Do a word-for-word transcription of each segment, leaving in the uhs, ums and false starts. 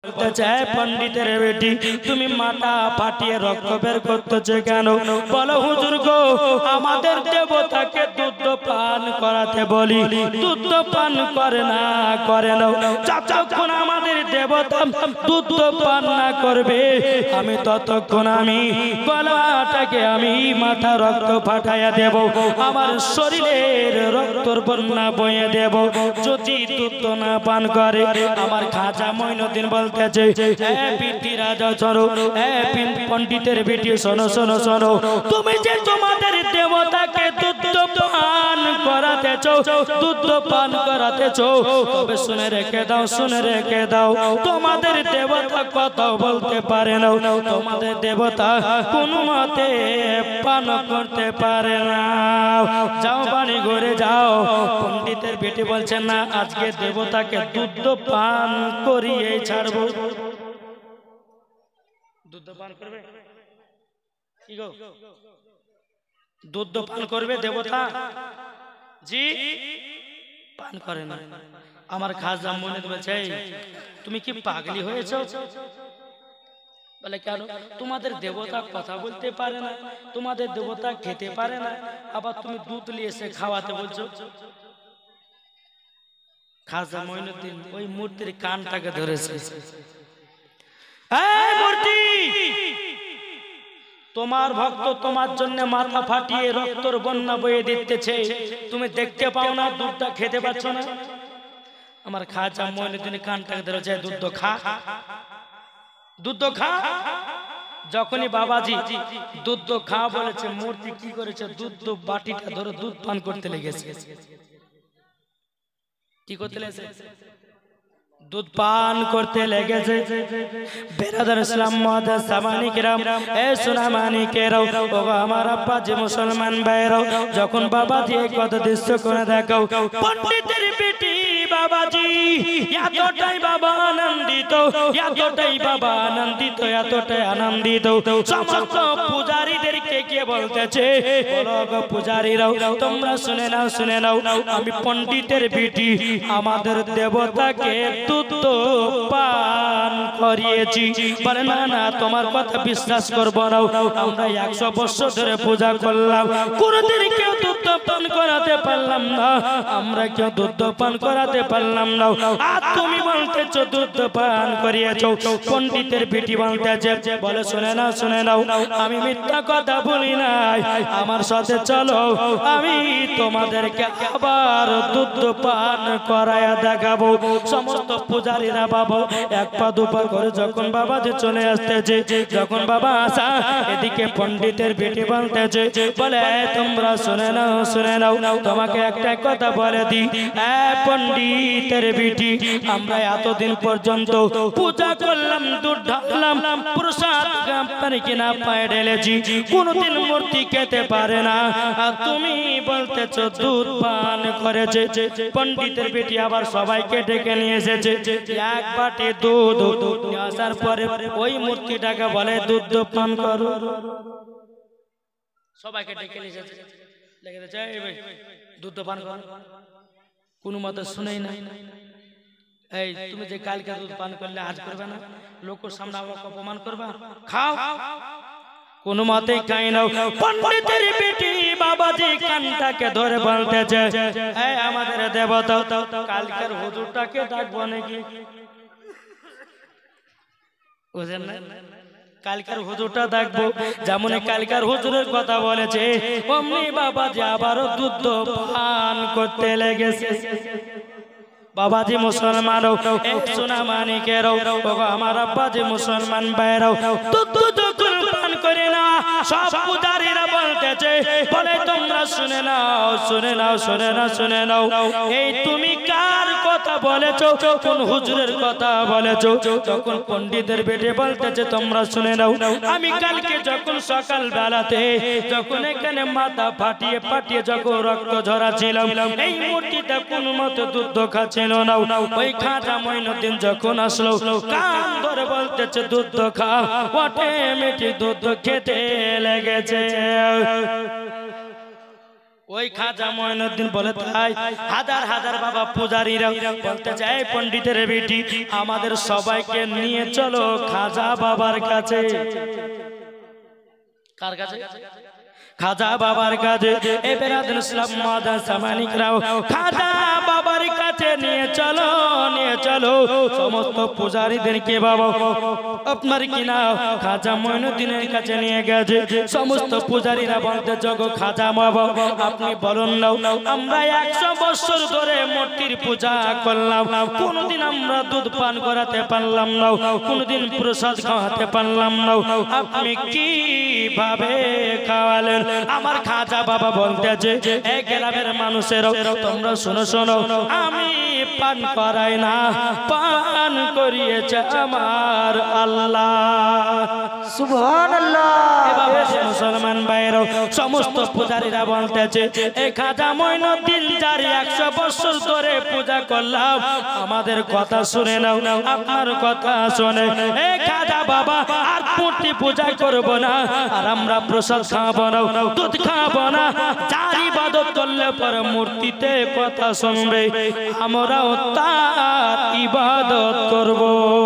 চায় পণ্ডিতের বেটি তুমি মাথা ফাটিয়ে রক্ত বের করতেছে কেন? বলো হুজুর গো, আমাদের দেবতাকে দুধ পান করাতে বলি, দুধ পান করে না করে না যতক্ষণ আমাদের দেবতা দুধ পান না করবে আমি ততক্ষণ আমি গলাটাকে আমি মাথা রক্ত ফাটাইয়া দেব, আমার শরীরের রক্তর বন্যা বয়ে দেব যদি দুধ না পান করে। আমার খাজা মঈনুদ্দিন বলতেছে, এ পিটি রাজা শোনো, এ পণ্ডিতের বেটি শোনো শোনো শোনো, তুমি যে তোমাদের দেবতাকে দুধ পান করাতেছো, দুধ পান করাতেছো, তবে শুনে রেখে দাও, শুনে রেখে দাও, তোমাদের দেবতা কথা বলতে পারে না, তোমাদের দেবতা কোনো মতে পান করতে পারে না। যাও বাড়ি ঘরে যাও। পণ্ডিতের বেটি বলছেন না, আজকে দেবতাকে দুধ পান করিয়ে ছাড়বো। দুধ পান করবে কি গো? দুধ পান করবে দেবতা? জি পান করে না। আমার খাজা মনে বলছে, তুমি কি পাগলি হয়েছো? বলে কেন? তোমাদের দেবতা কথা বলতে পারে না, তোমাদের দেবতা খেতে পারে না, আবার তুমি দুধ নিয়ে এসে খাওয়াতে বলছো। খাজা মঈনুদ্দিন ওই মূর্তির কানটাকে ধরেছে, এই মূর্তি, তোমার ভক্ত তোমার জন্য মাথা ফাটিয়ে রক্তর বন্যা বয়ে দিতেছে, তুমি দেখতে পাও না, দুধটা খেতে পাচ্ছ না? আমার খাজা মঈনুদ্দিন কানটাকে ধরেছে, দুধ খা, দুধ খা। যখনই বাবাজি দুধ খা বলেছে, মূর্তি কি করেছে? দুধ বাটিটা ধরে দুধ পান করতে লেগেছে। কি করতে লেগেছে? দুধ পান করতে লেগেছে। বেরাদার ইসলাম মুআদ্দাস সামানি কিরাম, এ সুনামানি কেরাও, ও আমার আব্বা যে মুসলমান ভাইরাও, যখন বাবাজি এই কথা দৃশ্য করে দেখাও, পণ্ডিতের বেটি বাবাজি এতটাই বাবা আনন্দিত, এতটাই বাবা আনন্দিত, এতটাই আনন্দিত, সমস্ত পূজারীদেরকে কে বলতেছে, বলো গো পূজারীরাও, তোমরা শুনে নাও, শুনে নাও, আমি পণ্ডিতের বেটি আমাদের দেবতাকে দুধ পান করিয়েছি। বলে না না, তোমার কথা বিশ্বাস করবো না, আমরা একশো বছর ধরে পূজা করলাম, কোনদিন কেউ দুধ পান করাতে পারলাম না, আমরা কেউ দুধ পান করাতে পারলাম না, আর তুমি বলতেছো দুধ পান করিয়েছো। পণ্ডিতের বেটি বলতেছে, বলে শুনে নাও, শুনে নাও, আমি মিথ্যা কথা বলি নাই, আমার সাথে চলো, আমি তোমাদেরকে আবার দুধ পান করায়া দেখাবো। সমস্ত পূজারীরা বাবা এক পা দুপা করে যখন বাবা যে চলে আসতেছে, যখন বাবা আসা, এদিকে পণ্ডিতের বেটি বলতেছে, বলে তোমরা শুনে নাও, শুনে নাও, তোমাকে একটা কথা বলে দি, এ পণ্ডিতের বেটি, আমরা এতদিন পর্যন্ত পূজা করলাম, দুধ ঢাললাম, প্রসাদ আপনার কিনা পায়ে ঢেলেছি, কোনদিন মূর্তি খেতে পারে না, আর তুমি বলতেছো দুধ পান করেছে। পণ্ডিতের বেটি আবার সবাইকে ডেকে নিয়ে এসেছে, এক বাটি দুধ আসার পরে ওই মূর্তিটাকে বলে দুধ পান করো। সবাইকে ডেকে নিয়ে এসেছে, লেগেছে দুধ পান করো, কোনো মতে শুনেই না। এই তুমি যে কালকে দুধ পান করলে আজ করবে না, লোকের সামনে আবার অপমান করবা, খাও, কোন মতে খাই নাও। পণ্ডিতের বেটি বাবাজি কানটাকে ধরে বলতেছে, এই আমাদের দেবতা কালকের হুজুরটাকে ডাকবো নাকি? বুঝেন না, কালকার হুজুরটা দেখবো, যেমন কালকার হুজুরের কথা বলেছে, অমনি বাবাজি আবারও দুধ পান করতে লেগেছে। বাবাজি মুসলমান, সোনা মানিকের, আমার আব্বাজি মুসলমান ভাইরাও, দুধ যখন পান করে না, সব পূজারীরা বলতেছে, বলে তোমরা শুনে নাও, শুনে নাও, শুনে নাও, শুনে নাও, এই তুমি কার কথা বলেছো, কোন হুজুরের কথা বলেছো? যখন পণ্ডিতের বেটে বলতেছে, তোমরা শুনে নাও, আমি কালকে যখন সকাল বেলাতে যখন এখানে মাথা ফাটিয়ে ফাটিয়ে যখন রক্ত ঝরাছিলাম, এই মূর্তিটা কোন মতে দুধ খাচ্ছে না, ওই খাজা মঈনুদ্দিন যখন আসলো, কান ধরে বলতেছে দুধ খা, অটোমেটিক দুধ খেতে লেগেছে। ওই খাজা মঈনুদ্দিন বলে তাই হাজার হাজার বাবা পূজারীরা বলতে যায় পণ্ডিতের বেটি আমাদের সবাইকে নিয়ে চলো খাজা বাবার কাছে। কার কাছে? খাজা বাবার কাছে। এই বেরাদুল ইসলাম মাদান সামানিকরাও খাজা বাবার কাছে নিয়ে চলো নিয়ে চলো সমস্ত পূজারীদেরকে বাবা আপনার কি না খাজা মঈনুদ্দিনের কাছে নিয়ে গেছে। সমস্ত পূজারীরা বলতে জগো খাজা বাবা আপনি বলুন না আমরা একশো বছর ধরে মূর্তির পূজা করলাম, কোনদিন আমরা দুধ পান করাতে পারলাম না, কোনদিন প্রসাদ খাওয়াতে পারলাম না, আপনি কিভাবে খাওয়ালেন? আমার খাজা বাবা বলতেছে এই গ্রামের মানুষের তোমরা শোনো শোনো আমি পান করাই না, পান করিয়েছে আমার আল্লাহ। সুবহানাল্লাহ। মুসলমান ভাইরা সমস্ত পূজারীরা বলতেছে এই খাজা মঈনুদ্দিন যার একশো বছর ধরে পূজা করলাম আমাদের কথা শুনে নাও, আপনার কথা শুনে এই খাজা বাবা আর মূর্তি পূজা করব না, আর আমরা প্রসাদ খাবো না, দুধ খাবো না, যার ইবাদত করলে পরে মূর্তিতে কথা শুনবে আমরাও তার ইবাদত করব।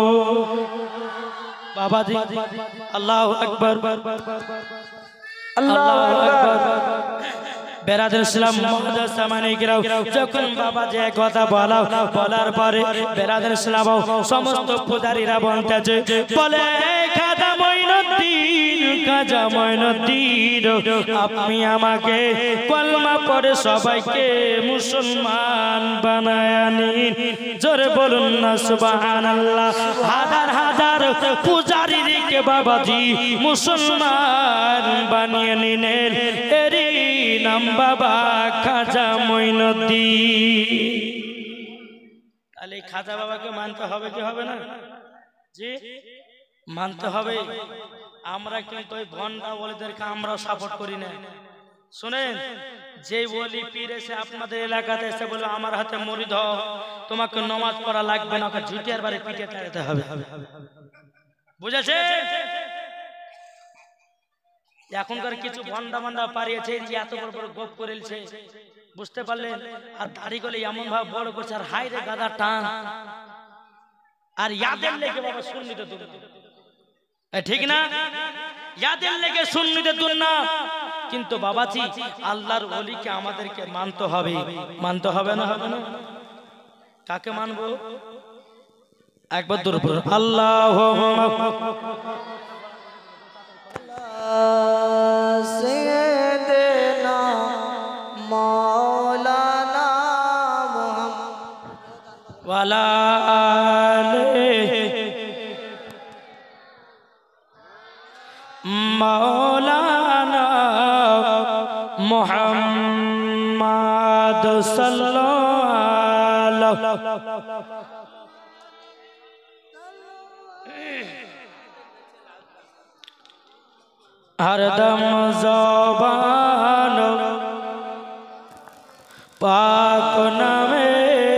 বাবাজি আল্লাহু আকবার আল্লাহু আকবার। বেরাদুল ইসলাম মুহাম্মদ সামানিকরাও যখন বাবা যে কথা বলা বলার পরে বেরাদুল ইসলাম সমস্ত পূজারীরা বলতেছে বলে খাজা মঈনুদ্দিন খাজা মঈনুদ্দিন আপনি আমাকে কলমা পড়ে সবাইকে মুসলমান বানায় নিন। জোরে বলুন না সুবহানাল্লাহ। হাজার হাজার পূজারীকে বাবাজি মুসলমান বানিয়ে নিলেন, এরই নাম বাবা খাজা মঈনুদ্দিন। তাহলে খাজা বাবাকে মানতে হবে কি হবে না? জি মানতে হবে। আমরা কিন্তু ওই ভন্ডা ওলিদেরকে আমরাও সাপোর্ট করি না। শুনেন যে ওলি পীর এসে আপনাদের এলাকাতে এসে বলে আমার হাতে মুরিদ হও, তোমাকে নামাজ পড়া লাগবে না, ওকে ঝুটিয়ার বাড়ি পিঠে তাড়াতে হবে, বুঝেছে? এখনকার কিছু ভন্ডা ভন্ডা পারিয়েছে এত বড় বড় গোপ করেছে, বুঝতে পারলেন? আর দাড়ি গলে এমন ভাবে বড় করছে, আর হাই রে গাদা টান, আর ইয়াদের লেগে বাবা সুন্নিতে তুল, ঠিক না? ইয়াদের লেগে সুন্নিতে তুল না। কিন্তু বাবাজি আল্লাহর ওলিকে আমাদেরকে মানতে হবে, মানতে হবে না? হবে না? কাকে মানবো? একবার দূর পড়ুন আল্লাহুম্মা সাইয়্যিদিনা মাওলানা মুহাম্মদ ওয়ালা আলিহি মাওলানা মুহাম্মদ সাল্লাল্লাহু हरदम ज़बान पाक नामे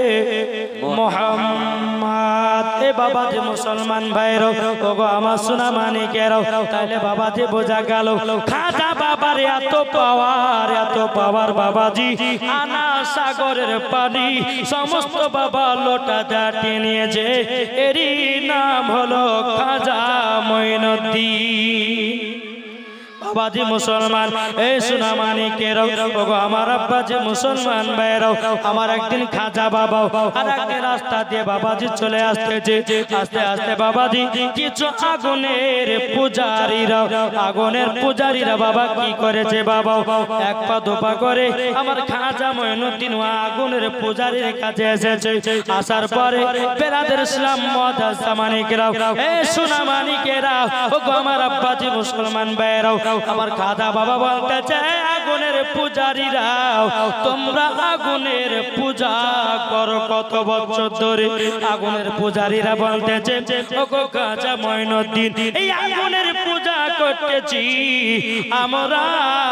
मोहम्मद। ए बाबा जी मुसलमान भाईरो ओगो आमार सोना मानिकेरो ताइले बाबा जी बोझा गेल खाजा बाबार एत पावार एत पावार बाबाजी आना सागरेर पानी समस्त बाबा लोटा दाटी निয়েছে एरी नाम हलो खाजा मঈনুদ্দিন। बाबाजी मुसलमान ए सोना मानिकेरो ओगो आमार आब्बाजी मुसलमान भाईराओ आमार एकदिन खाजा बाबा आर एकदिन रास्ता दिए बाबाजी चले आसतेছে आस्ते आस्ते बाबाजी किछु आगुनेर पूजारीरा आगुनेर पूजारीरा बाबा की करेছে बाबा एक पा दो पा करे आमार खाजा मঈনুদ্দিন आगुनेर पूजारीर काছে এসেছে। आसार परे बेरादुল इस्लाम मुआद्दास मानिकेराओ ए सोना मानिकेरा ओगो आमार आब्बाजी मुसलमान भाईराओ আমার খাজা বাবা বলতেছে আগুনের পূজারীরা তোমরা আগুনের পূজা করো কত বছর ধরে? আগুনের পূজারীরা বলতেছে ওগো খাজা মঈনুদ্দিন এই আগুনের পূজা করতেছি আমরা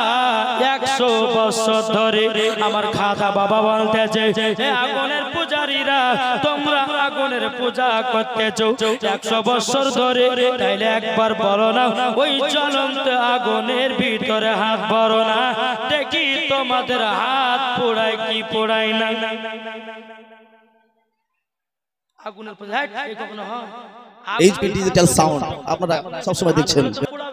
একশো বছর ধরে। আমার খাজা বাবা বলতেছে এই আগুনের পূজারী বাড়িরা তোমরা আগুনের পূজা করতেছো একশো বছর ধরে, তাইলে একবার বলো না ওই জ্বলন্ত আগুনের ভিতরে হাত ভরো না, দেখি তোমাদের হাত পোড়ায় কি পোড়ায় না। আগুনের পূজা এই কখনো হয়? এইচপি ডিজিটাল সাউন্ড আপনারা সবসময় দেখছেন।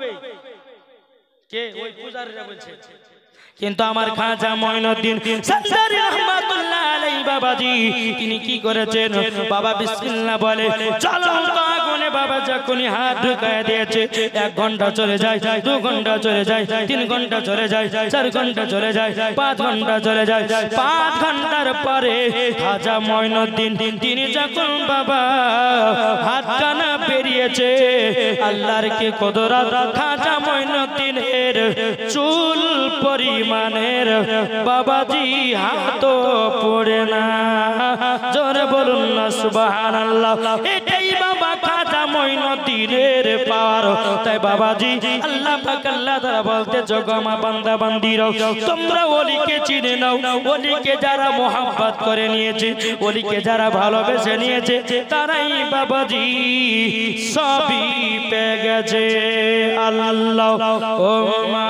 কে ওই পূজারীরা বলছে। কিন্তু আমার খাজা মঈনুদ্দিন সান্দারি রহমাতুল্লাহ আলাইহি বাবাজি তিনি কি করেছেন, বাবা বিসমিল্লাহ বলে চলো তো আগুনে বাবা যখনই হাত ঢুকায় দিয়েছে, এক ঘন্টা চলে যায়, দু ঘন্টা চলে যায়, তিন ঘন্টা চলে যায়, চার ঘন্টা চলে যায়, পাঁচ ঘন্টা চলে যায়। পাঁচ ঘন্টার পরে খাজা মঈনুদ্দিন তিনি যখন বাবা হাত টানা বেরিয়েছে, আল্লাহর কি কুদরত, খাজা মঈনুদ্দিনের চুল পরি মানের বাবাজি হাত পড়ে না। জোরে বলুন না সুবহানাল্লাহ। এটাই বাবা খাজা মঈনুদ্দিনের পাওয়ার। তাই বাবাজি আল্লাহ পাক আল্লাহ তাআলা বলতে জগমা বান্দা বান্দিরা তোমরা ওলিকে চিনে নাও, ওলিকে যারা মোহাব্বত করে নিয়েছে, ওলিকে যারা ভালোবেসে নিয়েছে, তারাই বাবাজি সবই পেয়ে গেছে। আল্লাহ ও মা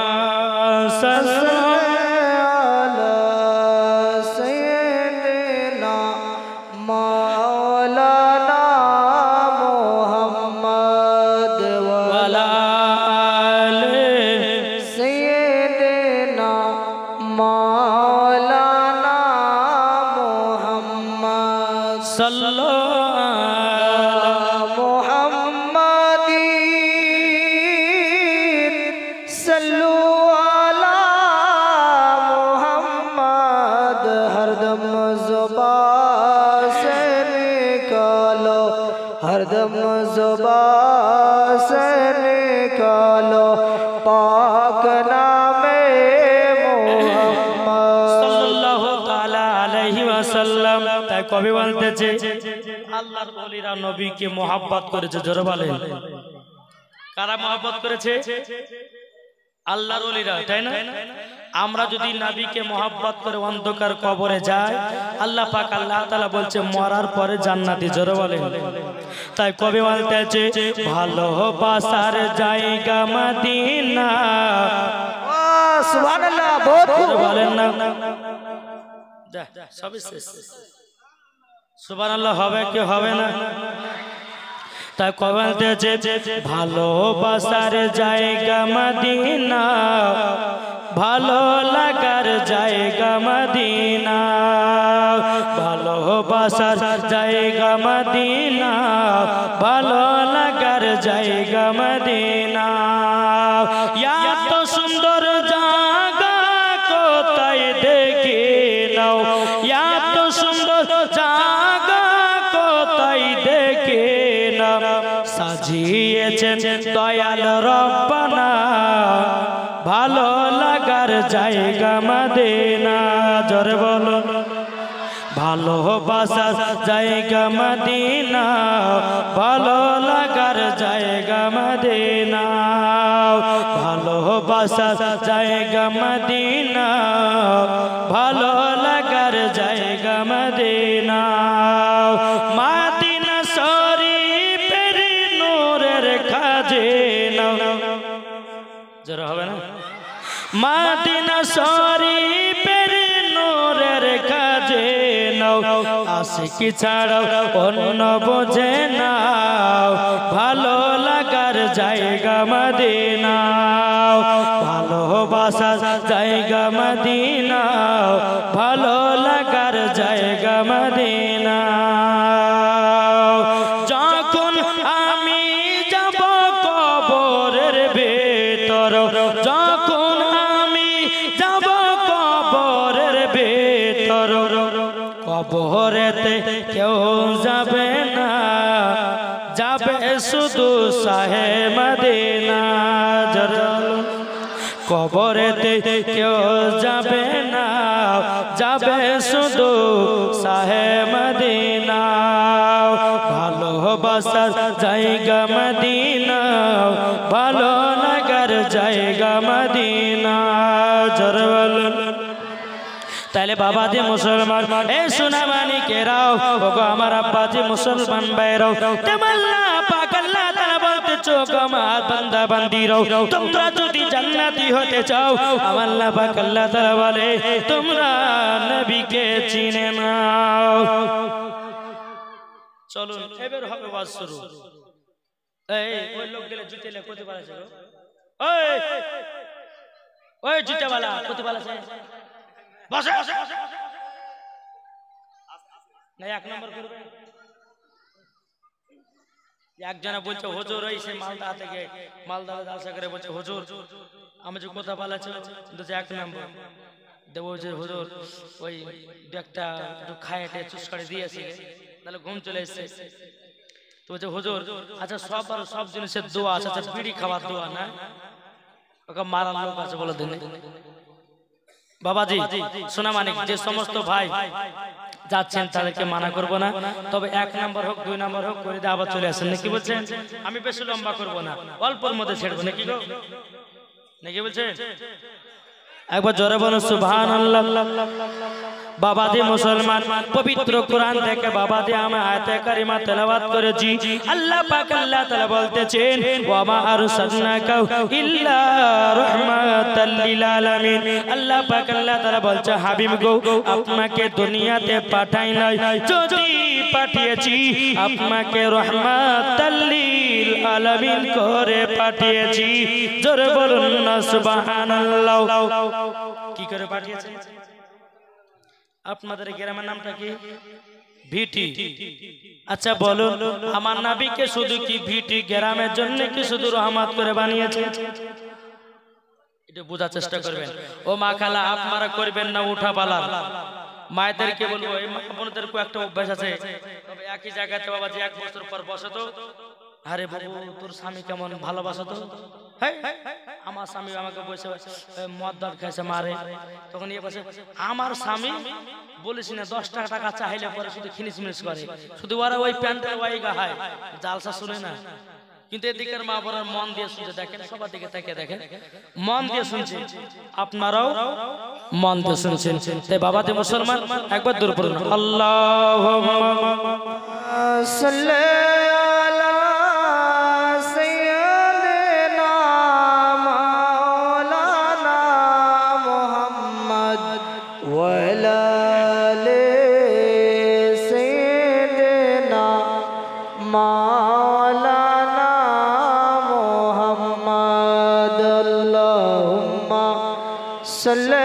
हरदम ज़ुबान से निकालो पाक नामे मोहम्मद सल्लल्लाहु ताला अलैहि वसल्लम। তাই কবি বলতেছে আল্লাহর ওলিরা নবীকে mohabbat করেছে। জোরে বলেন কারা mohabbat করেছে? আল্লাহর ওলিরা, তাই না? আমরা যদি নবীকে mohabbat করে অন্ধকার কবরে যাই, আল্লাহ পাক আল্লাহ তাআলা বলছে মরার পরে জান্নাতি। জোরে বলেন। তাই কবি বলতেছে ভালোবাসার জায়গা মদিনা। সুবহানাল্লাহ, বহুত বলেন না যা সবই শেষ। সুবহানাল্লাহ হবে কি হবে না? তাই কবি বলতেছে ভালোবাসার জায়গা মদিনা, ভালো লাগার জায়গা মদিনা, ভালোবাসার জায়গা মদিনা, ভালো লাগার জায়গা মদিনা। এত সুন্দর জায়গা কোথায় দেখে নাও, এত সুন্দর জায়গা কোথায় দেখে নাও, সাজিয়েছেন দয়াল রব্বানা, ভালো লাগার জায়গা মদিনা। জোরে বলো ভালোবাসার জায়গা মদিনা, ভালো লাগার জায়গা মদিনা, ভালোবাসার জায়গা মদিনা, ভালো লাগার জায়গা মদিনা। মদিনা শরীফের নূরের খাজিনা। জোরে হবে না? মদিনা শরীফের নূরের খাজিনা, আশিকি ছাড়াও অন্য বোঝে না, ভালো লাগার জায়গা মদিনা, ভালোবাসার জায়গা মদিনা, ভালো লাগার জায়গা মদিনা। যখন আমি যাব কবরের ভেতর, যখন আমি যাব কবরের ভেতর, কবরেতে কেউ যাবে না, যাবে শুধু শাহে মদিনা। কবরেতে কেউ যাবে না, যাবে শুধু শাহে মদিনা, ভালোবাসার জায়গা মদিনা, ভালো লাগার জায়গা মদিনা। জোরে বলুন। তাহলে বাবাজি মুসলমান এ সোনামানি কেরাও ওগো আমার আব্বাজি মুসলমান ভাইরাও তেমাল্লা পাক আল্লাহ তাআলা বলতেছো গো আমার বান্দা বান্দিরাও তোমরা যদি জান্নাতি হতে চাও আমার আল্লাহ পাক আল্লাহ তাআলা বলে তোমরা নবীকে চিনে নাও। চলুন এবার হবে ওয়াজ শুরু। এই ওই লোক গেলে জুতেলে কত পালাছে গো? ওই ওই জুতেওয়ালা কত পালাছে? বসে না এক নম্বর করবে। একজনে বলছে হুজুর ওই সে মালদা থেকে মালদা দালসা করে বলছে হুজুর আমি যে কথা পালাছে বলছে এক নম্বর দেবো যে হুজুর ওই একটা একটু খাইটে চুস করে দিয়েছে তাহলে ঘুম চলে এসছে। তো বলছে হুজুর আচ্ছা সব আর সব জিনিসের দোয়া আছে, আচ্ছা বিড়ি খাওয়ার দোয়া না ওকে মারার লোক আছে বলে দিন। বাবাজি সোনামানিক যে সমস্ত ভাই যাচ্ছেন তাদেরকে মানা করব না, তবে এক নাম্বার হোক দুই নাম্বার হোক করে দিয়ে আবার চলে আসেন নাকি বলছেন? আমি বেশি লম্বা করব না, অল্পর মধ্যে ছেড়ব নাকি গো নাকি বলছেন? একবার জোরে বলুন সুবহানাল্লাহ। বাবাজি মুসলমান পবিত্র কোরআন থেকে বাবাজি আমি আয়াতে কারিমা তেলাওয়াত করেছি। আল্লাহ পাক আল্লাহ তাআলা বলতেছেন ওয়া মা আরসালনাকা ইল্লা রাহমাতাল লিল আলামিন। আল্লাহ পাক আল্লাহ তাআলা বলছে হাবিব গো আপনাকে দুনিয়াতে পাঠাই নাই, যদি পাঠিয়েছি আপনাকে রাহমাতাল লিল আলামিন করে পাঠিয়েছি। জোরে বলুন না সুবহানাল্লাহ। কি করে পাঠিয়েছে? আপনাদের গ্রামের নামটা কি? ভিটি। আচ্ছা বলুন আমার নবীকে শুধু কি ভিটি গ্রামের জন্য কি শুধু রহমত করে বানিয়েছে? এটা বোঝার চেষ্টা করবেন। ও মা খালা আপনারা করবেন না উঠা পালার। মায়েদেরকে বলবো এই মা বোনদের একটা অভ্যাস আছে, তবে একই জায়গাতে বাবা যে এক বছর পর বসে তো আরে বাবু তোর স্বামী কেমন ভালোবাসো তো, আমার স্বামী আমাকে বসে মদ দাঁত খাইছে মারে, তখন ইয়ে বসে আমার স্বামী বলিস না দশ টাকা টাকা চাইলে পরে শুধু খিনিস মিনিস করে, শুধু ওরা ওই প্যান্টের ওই গাহায় জালসা শুনে না। কিন্তু এদিকের মা বোনের মন দিয়ে শুনছে, দেখেন সবার দিকে তাকিয়ে দেখেন মন দিয়ে শুনছে, আপনারাও মন দিয়ে শুনছেন। তাই বাবাজি মুসলমান একবার দূর পড়ুন আল্লাহুম্মা সাল্লি আলা সাইয়্যিদিনা মাওলানা মুহাম্মদ ওয়া আলা আলি সাইয়্যিদিনা মাওলানা মুহাম্মদ। আল্লাহুম্মা সাল্লি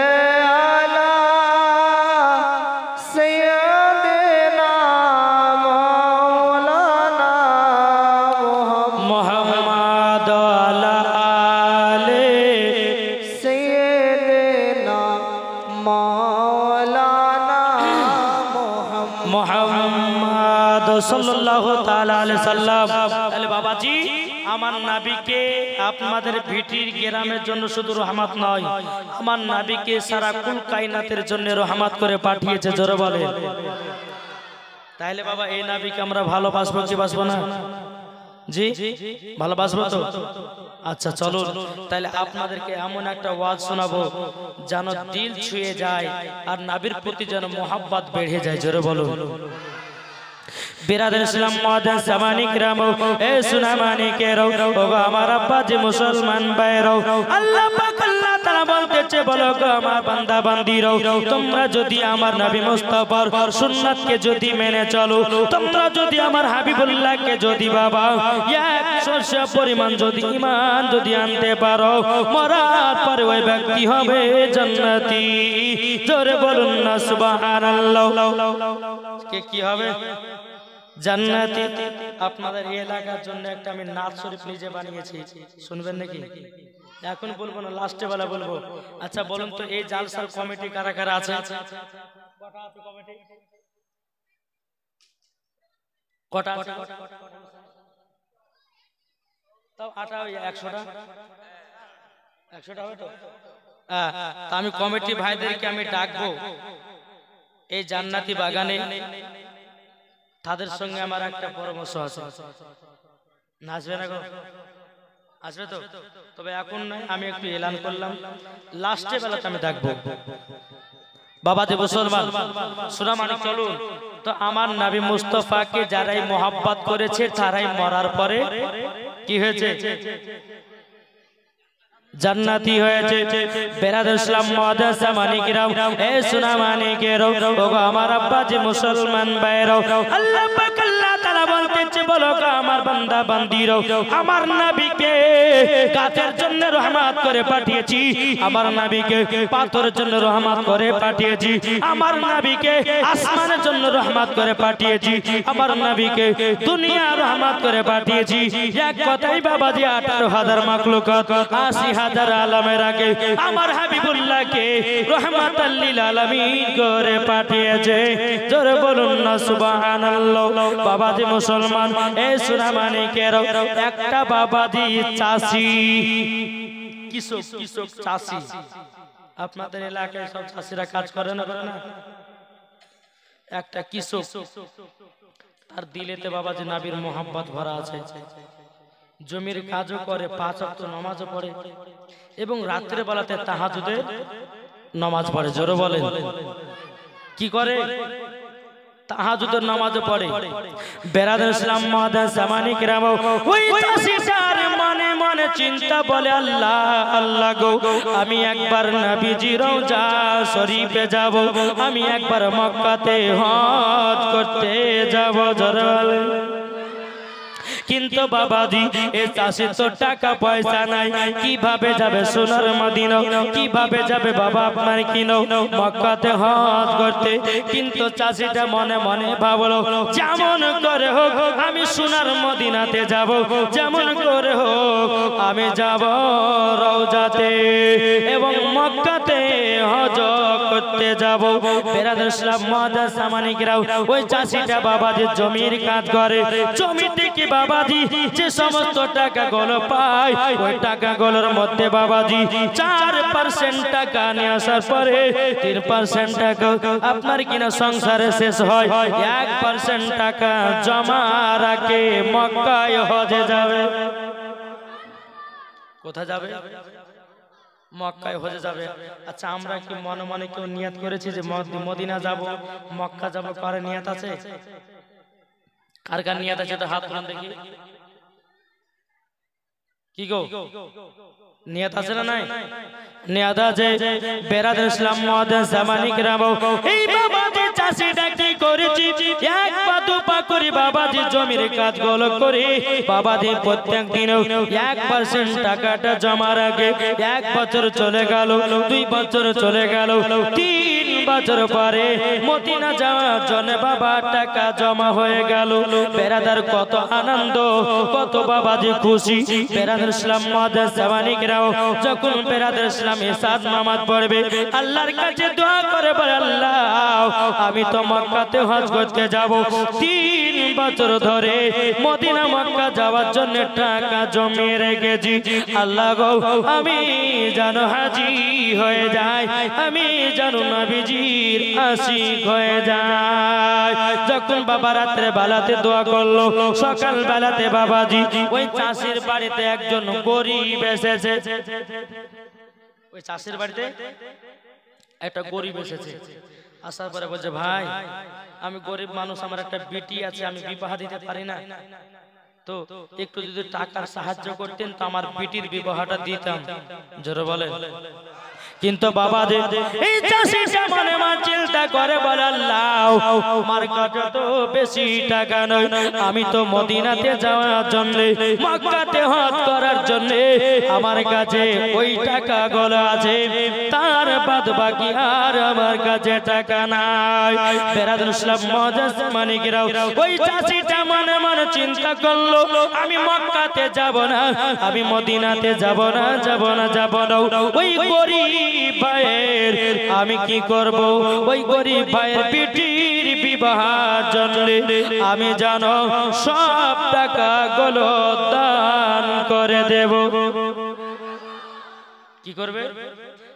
সাল্লাল্লাহু তাআলা আলাইহি সাল্লাম। তাহলে বাবাজি আমার নবীকে আপনাদের ভিটির গ্রামের জন্য শুধু রহমত নয়, আমার নবীকে সারা কুল কায়নাতের জন্য রহমত করে পাঠিয়েছে। জোরে বলেন। তাহলে বাবা এই নবীকে আমরা ভালোবাসবো কি বাসবো না? জি ভালোবাসবো তো? আচ্ছা চলুন তাহলে আপনাদেরকে এমন একটা ওয়াজ শোনাবো যেন দিল ছুঁয়ে যায় আর নবীর প্রতি যেন মোহাব্বত বেড়ে যায়। জোরে বলুন। बिरादर इस्लाम मौजूद ज़मानी किरामो ए सुनामानी के रो होगा हमारा बाजी मुसलमान बैरो अल्लाह पाक अल्लाह ताला बोलते चे बोलो गो हमार बंदा बंदी रो तुमरा जोदी हमार नबी मुस्तफार सुन्नत के जोदी मैंने चलो तुमरा जोदी हमार हबीबुल्लाह के जोदी बाबा या একশো পরিমাণ যদি ঈমান যদি আনতে পারো মরার পরে ওই ব্যক্তি হবে জান্নাতি। জোরে বলুন না সুবহানাল্লাহ। কে কি হবে? জান্নাতি। আপনাদের এই এলাকার জন্য একটা আমি নাচ শরীফ নিজে বানিয়েছি, শুনবেন নাকি? এখন বলবো না, লাস্টে বেলা বলবো। আচ্ছা বলুন তো এই জালসার কমিটি কারা কারা আছে? কটা আছে কমিটি? কটা আছে? তাও আটা ওই একশোটা একশোটা হবে তো? হ্যাঁ, তা আমি কমিটি ভাইদেরকে আমি ডাকবো এই জান্নাতি বাগানে। তাদের সঙ্গে আমার একটা পরামর্শ আছে। নাচবে না গো? আসবে তো? তবে এখন নয়, আমি একটু এলান করলাম, লাস্টে বেলাতে আমি ডাকবো। বাবাজি মুসলমান সোনা মানিক চলুন তো আমার নবী মুস্তাফাকে যারাই মোহাব্বত করেছে তারাই মরার পরে কি হয়েছে জান্নাতি হয়েছে বেরাদার ইসলাম মুআদ্দাস মানিকরাও এ সোনা মানিকেরও ওগো আমার আব্বাজি মুসলমান ভাইরাও আল্লাহ পাক আল্লাহ তাআলা বলতেছে বলো গো আমার বান্দা বান্দিরাও আমার নবীকে গাছের জন্য রহমত করে পাঠিয়েছি আমার নবীকে পাথরের জন্য রহমত করে পাঠিয়েছি আমার নবীকে আসমানের জন্য রহমত করে পাঠিয়েছি আমার নবীকে দুনিয়ার রহমত করে পাঠিয়েছি এক কথাই বাবাজি আঠারো হাজার মাখলুকাত আশি হাজার আলমের আগে আমার হাবিবুল্লাহকে রহমাতাল লিল আলামিন করে পাঠিয়েছে জোরে বলুন না সুবহানাল্লাহ বাবাজি মুসলমান এ সোনা মানিকের একটা বাবাজি চাষি কৃষক কৃষক চাষি আপনাদের এলাকায় সব চাষিরা কাজ করে না করে না একটা কৃষক তার দিলেতে বাবাজি নবীর মোহাব্বত ভরা আছে জমির কাজও করে পাঁচ ওয়াক্ত নামাজও পড়ে এবং রাত্রে বেলাতে তাহাজ্জুদে নামাজ পড়ে জোরে বলেন কি করে তাহাজ্জুদের নামাজও পড়ে বেরাদার ইসলাম মুআদ্দাস মানিকরাম ওই চাষিটার মনে মনে চিন্তা বলে আল্লাহ আল্লাহ গো আমি একবার নবীজির রওজা শরীফে যাব আমি একবার মক্কাতে হজ করতে যাব জোরে বলেন কিন্তু বাবাজি এ চাষি তো টাকা পয়সা নাই কিভাবে যাবে সোনার মদিনা কিভাবে যাবে বাবা আপনার কিনো মক্কাতে হজ করতে কিন্তু চাষিটা মনে মনে ভাবলো যেমন করে হোক আমি সোনার মদিনাতে যাব যেমন করে হোক আমি যাব রওজাতে এবং মক্কাতে হজ করতে যাব বেরাদার ইসলাম মুআদ্দাস মানিকরাও ওই চাষিটা বাবাজি জমির কাজ করে জমিতে কি বাবাজি যে সমস্ত টাকা গুলো পায় ওই টাকা গুলোর মধ্যে বাবাজি চার পার্সেন্ট টাকা নিয়ে আসার পরে তিন পার্সেন্ট টাকা আপনার কিনা সংসারে শেষ হয় এক পার্সেন্ট টাকা জমা রাখে মক্কায় হজে যাবে কোথায় যাবে মক্কায় হজে যাবে আচ্ছা আমরা কি মনে মনে কেউ নিয়ত করেছি যে মদিনা যাব মক্কা যাব কার নিয়ত আছে কার কার নিয়ত আছে তো হাত তুলুন দেখি কি গো নিয়ত আছে না নাই নিয়ত আছে বেরাদার ইসলাম মুআদ্দাস মানিকরাম এই বাবাজি চাষিটা কি করেছি এক পা দু পা করে বাবাজি জমির কাজগুলো করে বাবাজি প্রত্যেক দিন এক পার্সেন্ট টাকাটা জমা রাখে এক বছর চলে গেল দুই বছর চলে গেল তিন বছর পরে মদিনা যাওয়ার জন্য বাবা টাকা জমা হয়ে গেল বেরাদার কত আনন্দ কত বাবাজি খুশি বেরাদার ইসলাম মুআদ্দাস মানিকরাম যখন বেরাদার ইসলাম ইসাদ নামাজ পড়বে আল্লাহর কাছে দোয়া করে বলে আল্লাহ আমি তো মক্কাতে হজ করতে যাব তিন বছর ধরে মদিনা মক্কা যাওয়ার জন্য টাকা জমিয়ে রেখেছি আল্লাহ গো আমি যেন হাজী হয়ে যাই আমি যেন নবীজির আশিক হয়ে যাই যখন বাবা রাত্রে বেলাতে দোয়া করলো সকাল বেলাতে বাবাজি ওই চাষির বাড়িতে একজন গরিব এসেছে ওই চাষির বাড়িতে একটা গরিব এসেছে আসার পরে বলছে ভাই আমি গরিব মানুষ আমার একটা বেটি আছে আমি বিবাহ দিতে পারি না তো একটু যদি টাকার সাহায্য করতেন তো আমার বেটির বিবাহটা দিতাম জোরে বলে কিন্তু বাবা যে এই চাষিটা মনে মনে চিন্তা করে বলে আল্লাহ আমার কাছে তো বেশি টাকা নয় আমি তো মদিনাতে যাওয়ার জন্য মক্কাতে হজ করার জন্য আমার কাছে ওই টাকাগুলো আছে তার বাদ বাকি আর আমার কাছে টাকা নাই বেরাদার ইসলাম মুআদ্দাস মানিকরাও ওই চাষিটা মনে মনে চিন্তা করলো আমি মক্কাতে যাব না আমি মদিনাতে যাব না যাব না যাব না ওই গরিব ভাইয়ের আমি কি করব ওই গরিব ভাইয়ের বেটির বিবাহের জন্য আমি জানো সব টাকা গুলো দান করে দেব কি করবে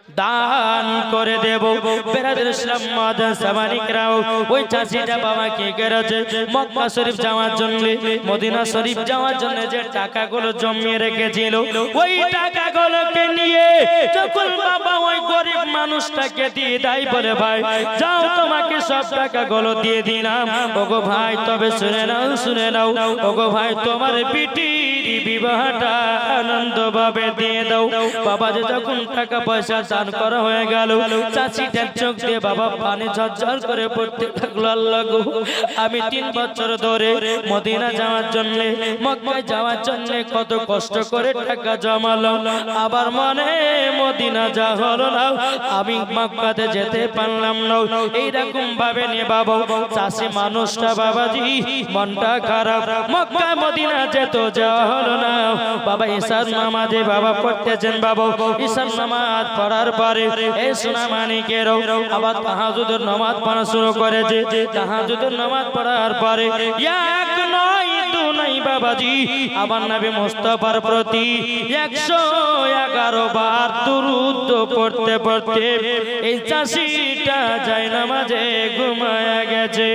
দান করে দেব। বেরাদর ইসলাম মাদান সামানিকরাও ওই চাষিটা বাবাকে করেছে মক্কা শরীফ যাওয়ার জন্য, মদিনা শরীফ যাওয়ার জন্য যে টাকাগুলো জমিয়ে রেখেছিল ওই টাকাগুলোকে নিয়ে যখন বাবা ওই গরিব মানুষটাকে দিয়ে দেয়, বলে ভাই যাও তোমাকে সব টাকাগুলো দিয়ে দিলাম। ওগো ভাই তবে শুনে নাও শুনে নাও ওগো ভাই তোমার বিটির বিবাহটা আনন্দভাবে দিয়ে দাও। বাবা যে যখন টাকা পয়সা দান করা হয়ে গেল, চাচিটার চোখ দিয়ে বাবা পানি ঝরঝর করে পড়তে থাকলো। আল্লাহ গো, আমি তিন বছর ধরে মদিনা যাওয়ার জন্য, মক্কায় যাওয়ার জন্য কত কষ্ট করে টাকা জমালো, আবার মনে মদিনা যা হলো না, আমি মক্কাতে যেতে পারলাম না। এইরকম ভাবে নিয়ে বাবা চাষি মানুষটা বাবাজি মনটা খারাপ, মক্কা মদিনা যেত যাওয়া হলো না। বাবা ঈশার নামাজে বাবা পড়তেছেন, বাবা ঈশার নামাজ পড়ার পরে এই সোনা মানিকের আবার তাহাজ্জুদের নামাজ পড়া শুরু করেছে। তাহাজ্জুদের নামাজ পড়ার পরে এক নয় দু নয় বাবাজি আমার নবী মুস্তাফার প্রতি একশো এগারো বার দুরূদ পড়তে পড়তে এই চাষিটা যায় নামাজে ঘুমায়া গেছে।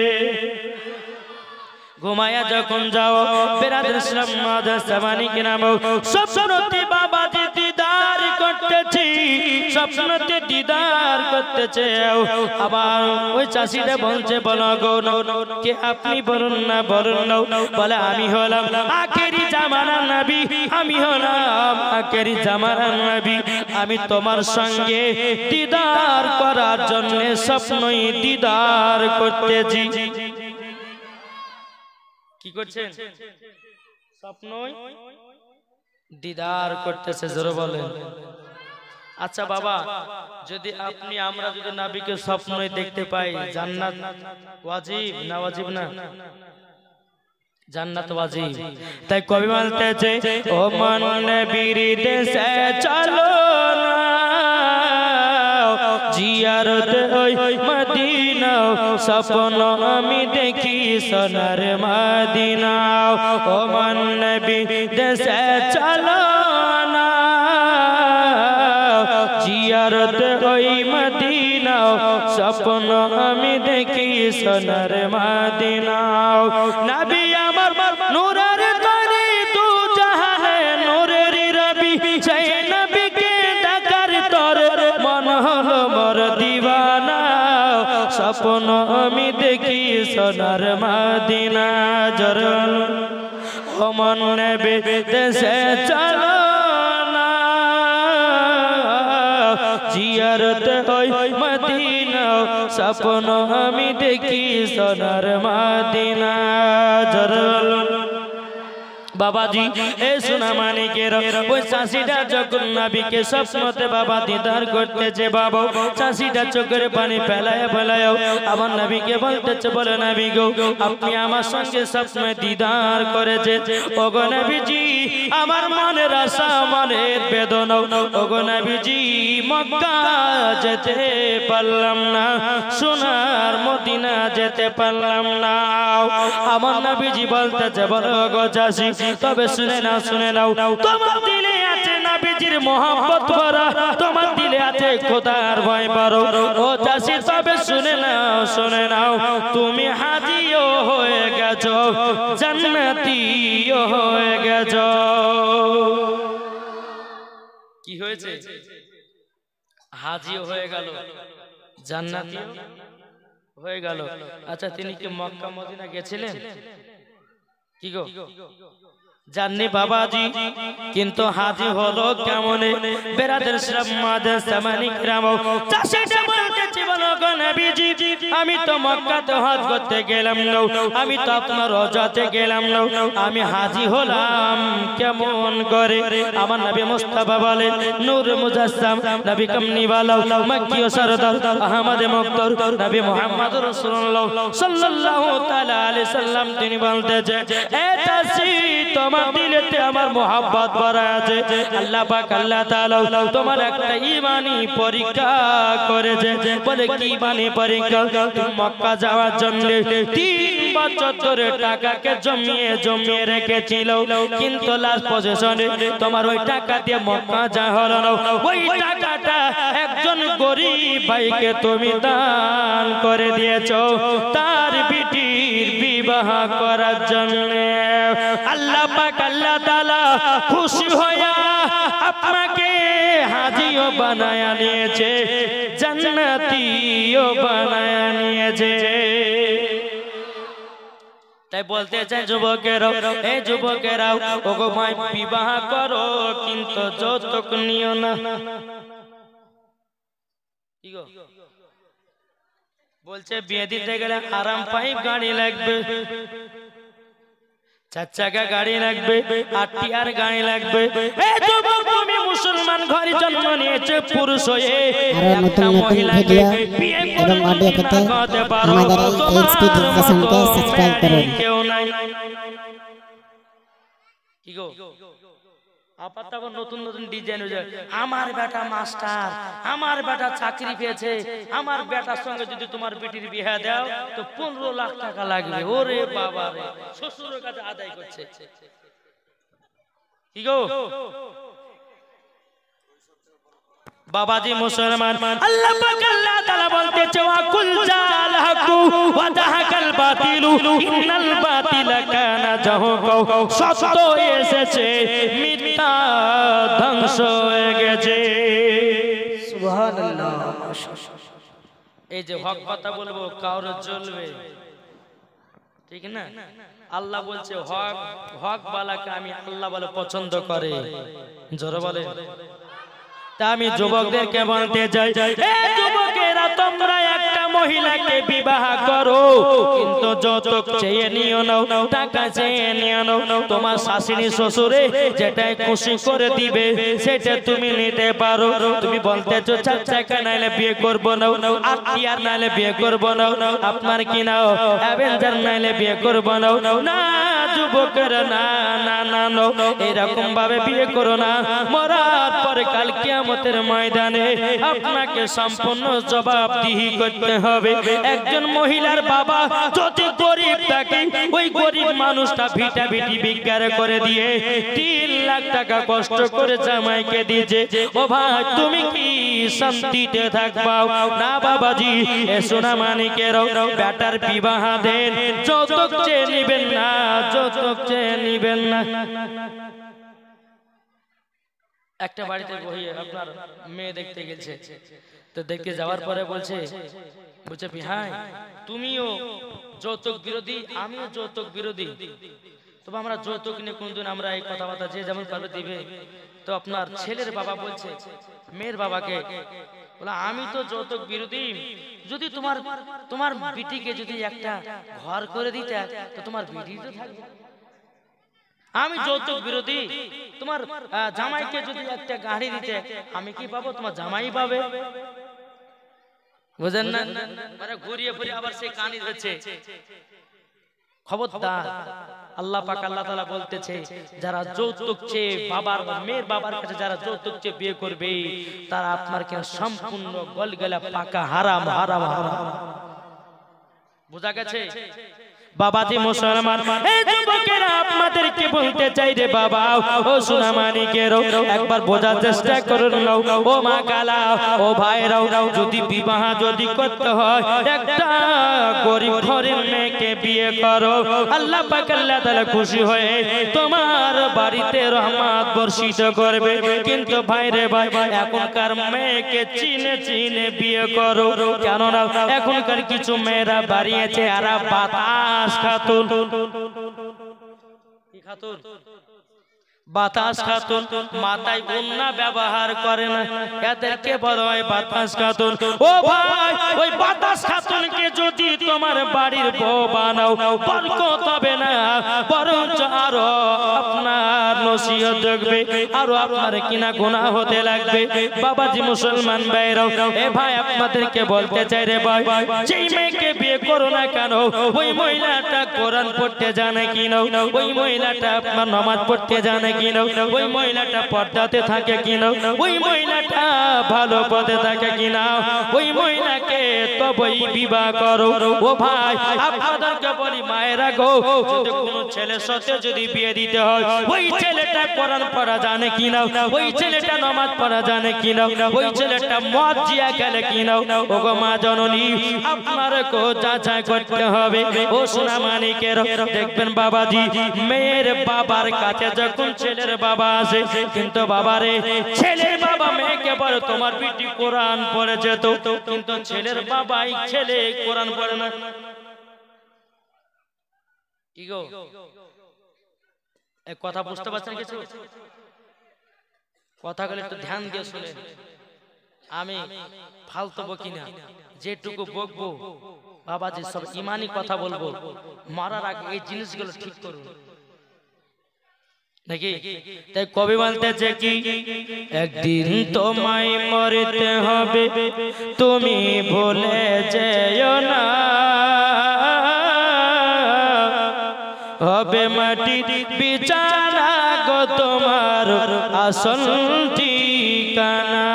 ঘুমায়া যখন যাও বেরাদর ইসলাম মাদান সামানিকরাও স্বপ্নতে বাবাজি দিদার করতেছি, স্বপ্নতে দিদার করতেছে। আবার ওই চাষিটা বলছে বলো গো কে আপনি বলুন না বলুন না, বলে আমি হলাম আখেরি জামানার নবী, আমি হলাম আখেরি জামানার নবী, আমি তোমার সঙ্গে দিদার করার জন্য স্বপ্নই দিদার করতেছি। কি করছেন? স্বপ্নই দিদার করতেছে, জোরে বলেন। আচ্ছা বাবা, যদি আপনি আমরা যদি নবীকে স্বপ্নই দেখতে পাই, জান্নাত ওয়াজিব না ওয়াজিব না? জান্নাত ওয়াজিব। তাই কবি বলতেছে ও মন নবীর দেশে চলো না, জিয়ারত ওই মদিনা, স্বপ্ন আমি দেখি সোনার মদিনা। ও মন নবী দেশে চলো না, জিয়ারত ওই মদিনা, স্বপ্ন আমি দেখি সোনার মদিনা। নবী আমার নূরের তরি তু জাহানে নূরের রবি, সেই নবীকে দেখার তোর মন হলো মোর দিওয়ানা, স্বপ্ন আমি দেখি সোনার মদিনা। জরল ও মন নবী দেশে চলো না, জিয়ারত ওই মদিনা, স্বপ্ন আমি দেখি সোনার মদিনা। জরল বাবাজি এ সোনা মানিকের ওই চাষিটা যখন নবীকে স্বপ্নতে বাবা দিদার করতেছে, বাবা চাষিটা চোখের পানি ফেলায় ফেলায় আমার নবীকে বলতেছে, বলে নবী গো আপনি আমার সঙ্গে স্বপ্নে দিদার করেছে। ওগো নবীজি আমার মনের আশা মনের বেদনা, ওগো নবীজি মক্কা যেতে পারলাম না, সোনার মদিনা যেতে পারলাম না। আমার নবীজি বলতেছে, বলো গো চাষি তবে শুনে নাও শুনে নাও, তোমার দিলে আছে নবীজির মোহাম্মত ভরা, তোমার দিলে আছে খোদার ভয় বড়। ও চাষি তবে শুনে নাও শুনে নাও, তুমি হাজিও হয়ে গেছো, জান্নাতিও হয়ে গেছো। কি হয়েছে? হাজিও হয়ে গেল, জান্নাতিও হয়ে গেল। আচ্ছা তিনি কি মক্কা মদিনা গেছিলেন? কি গো জাননি বাবাজি, কিন্তু হাজি হলো কেমনে? বেরাদর ইসলাম মাদান সামানিকরাও চাষিটা বলতেছে, বলো গো নবীজি আমি তো মক্কাতে হজ করতে গেলাম না, আমি তো আপনার রওজাতে গেলাম না, আমি হাজি হলাম কেমন করে? আমার নবী মুস্তাফা বলেন নূর মুজাসসাম নবী কামনিওয়ালা মক্কি ও সরদার আহমদ মুক্তার নবী মুহাম্মদ রাসূলুল্লাহ সাল্লাল্লাহু তাআলা আলাইহি সাল্লাম তিনি বলতেছে, এ চাষি তোমার দিলেতে আমার মোহাব্বত ভরা আছে, আল্লাহ পাক আল্লাহ তাআলা তোমার একটা ঈমানি পরীক্ষা করেছে। বলে কি ইমানি পরীক্ষা তুমি মক্কা যাওয়ার জন্য তিন বছর ধরে টাকাকে জমিয়ে জমিয়ে রেখেছিল, কিন্তু লাস্ট পজিশনে তোমার ওই টাকা দিয়ে মক্কা যা হলো না, ওই টাকাটা একজন গরিব ভাইকে তুমি দান করে দিয়েছো তার বিটির বিবাহ করার জন্য। আল্লাহ পাক আল্লাহ তাআলা খুশি হয়ে আপনাকে হাজিও বানায়া নিয়েছে, জান্নাতিও বানায়া নিয়েছে। তাই বলতে চাই যুবকেরাও, এই যুবকেরাও ওগো ভাই বিবাহ করো কিন্তু যৌতুক নিও না। কি গো বলছে বিয়ে দিতে গেলে আরাম পাইপ গাড়ি লাগবে, চার চাকা গাড়ি লাগবে, আটিয়ার গাড়ি লাগবে। এই যুবক তুমি মুসলমান ঘরে জন্ম নিয়েছে পুরুষ হয়ে, একটা মহিলাকে বিয়ে এবং অডিও পেতে আমাদের এই এইচপি ডিজিটালকে সাবস্ক্রাইব করুন। কেউ নাই কি গো আপাতত তখন নতুন নতুন ডিজাইন হয়ে যায়, আমার বেটা মাস্টার, আমার বেটা চাকরি পেয়েছে, আমার বেটার সঙ্গে যদি তোমার বেটির বিয়ে দাও তো পনেরো লাখ টাকা লাগবে। ওরে বাবা রে, শ্বশুরের কাছে আদায় করছে। কি গো বাবাজি মুসলমান, আল্লাহ পাক আল্লাহ তাআলা বলতেছে ওয়া কুল জাল হাকু ওয়া যাহাকাল বাতিলু ইন্নাল বাতিলা কানা যাহুকা, সত্য এসেছে মিথ্যা ধ্বংস হয়ে গেছে। সুবহানাল্লাহ। এই যে হক কথা বলবো কাউরে জ্বলবে, ঠিক না? আল্লাহ বলছে হক হক বালাকে আমি আল্লাহ বলে পছন্দ করে, জোরে বলে। তা আমি যুবকদেরকে বলতে চাই, এ যুবকেরা তোমরা একটা মহিলাকে বিবাহ করো কিন্তু যৌতুক চেয়ে নিও না, টাকা চেয়ে নিও না। তোমার শাশুড়ি শ্বশুরে যেটাই খুশি করে দিবে সেটা তুমি নিতে পারো। তুমি বলতেছো চার চাকা নাইলে বিয়ে করবো না, আটিয়ার নাইলে বিয়ে করবো না, আপনার কি নাও অ্যাভেঞ্জার নাইলে বিয়ে করবো না। না যুবকেরা, না না না না, এরকম ভাবে বিয়ে করো না। মরার পরে কাল কিয়ামতের ময়দানে আপনাকে সম্পূর্ণ জবাবদিহি করতে হবে। একজন মহিলার বাবা যদি গরিব থাকে, ওই গরিব মানুষটা ভিটা ভিটি বিজ্ঞান করে দিয়ে তিন লাখ টাকা কষ্ট করে জামাইকে দিয়েছে, ও ভাই তুমি কি শান্তিতে থাকবা? না বাবাজি, এ সোনা মানিকের বেটার বিবাহ দেন, যৌতুক চেয়ে নিবেন না, যৌতুক চেয়ে নিবেন না। একটা বাড়িতে বসে আপনার মেয়ে দেখতে গেছে, তো দেখতে যাওয়ার পরে বলছে বলছে ভাই তুমিও যৌতুক বিরোধী, আমিও যৌতুক বিরোধী, তবে আমরা যৌতুক নিয়ে কোনদিন আমরা এই কথাবার্তা যে যেমন পারবে দিবে। তো আপনার ছেলের বাবা বলছে মেয়ের বাবাকে, বলে আমি তো যৌতুক বিরোধী, যদি তোমার তোমার বিটিকে যদি একটা ঘর করে দিতে তো তোমার বিটি তো থাকবে। আমি যৌতুক বিরোধী, তোমার জামাইকে যদি একটা গাড়ি দিতে আমি কি পাবো, তোমার জামাই পাবে। বুঝেন না? মানে ঘুরিয়ে ফিরিয়ে আবার সেই কানি ধরছে। খবরদার, আল্লাহ পাক আল্লাহ তাআলা বলতেছে যারা যৌতুক চেয়ে বাবার মেয়ের বাবার কাছে যারা যৌতুক চেয়ে বিয়ে করবে তারা আপনার কেন সম্পূর্ণ গলগলা পাকা হারাম হারাম হারাম। বুঝা গেছে বাবাজি মুসলমান? এই যুবকেরা আপনাদেরকে বলতে চাই রে বাবা, ও সোনা মানিকেরও একবার বোঝার চেষ্টা করুন। ও মা কালা, ও ভাইরাও, যদি বিবাহ যদি করতে হয় একটা গরিব ঘরের মেয়েকে বিয়ে করো, আল্লাহ পাক আল্লাহ তাআলা খুশি হয়ে তোমার বাড়িতে রহমত বর্ষিত করবে। কিন্তু ভাই রে ভাই, এখনকার মেয়েকে চিনে চিনে বিয়ে করো, কেননা এখনকার কিছু মেয়েরা বাড়িয়েছে আর বাতাস খাতুন, কি খাতুন? বাতাস খাতুন, মাথায় ওন্না ব্যবহার করে না, এদেরকে বলা হয় বাতাস খাতুন। ও ভাই, ওই বাতাস খাতুনকে যদি তোমার বাড়ির বউ বানাও বরকত হবে না, বরঞ্চ আরো আপনার নসিহত দেখবে, আরো আপনার কিনা গুনাহ হতে লাগবে। বাবাজি মুসলমান ভাইরাও, এ ভাই আপনাদেরকে বলতে চাই রে ভাই, যেই মেয়েকে বিয়ে করো না কেন ওই মহিলাটা কোরআন পড়তে জানে কিনা, ওই মহিলাটা আপনার নামাজ পড়তে জানে কিনা, ওই মহিলাটা পর্দাতে থাকে কিনা, ওই মহিলাটা ভালো পদে থাকে কিনা, ওই মহিলাকে তবেই বিবাহ করো। ও ভাই আপনাদেরকে বলি মায়েরা গো, যদি কোনো ছেলের সাথে যদি বিয়ে দিতে হয়, ওই ছেলেটা কোরআন পড়া জানে কিনা, ওই ছেলেটা নামাজ পড়া জানে কিনা, ওই ছেলেটা মদ জিয়া গেলে কিনা, ও গো মা জননী আপনারকে যাচাই করতে হবে। ও সোনা মানিকের দেখবেন বাবাজি, মেয়ের বাবার কাছে যখন ছেলের বাবা আসে, কিন্তু বাবারে ছেলের বাবা মেয়েকে বলে তোমার বিটি কোরআন পড়েছে তো, কিন্তু ছেলের বাবাই ছেলে কোরআন পড়ে না। কি গো এক কথা বুঝতে পারছেন কিছু? কথাগুলো একটু ধ্যান দিয়ে শুনে, আমি ফালতু বকি না, যেটুকু বকবো বাবাজি সব ইমানি কথা বলবো। মারার আগে এই জিনিসগুলো ঠিক করুন নাকি? তাই কবি বলতেছে কি, একদিন তোমায় মরতে হবে তুমি ভুলে যেও না, হবে মাটির বিছানা গো তোমার আসল ঠিকানা।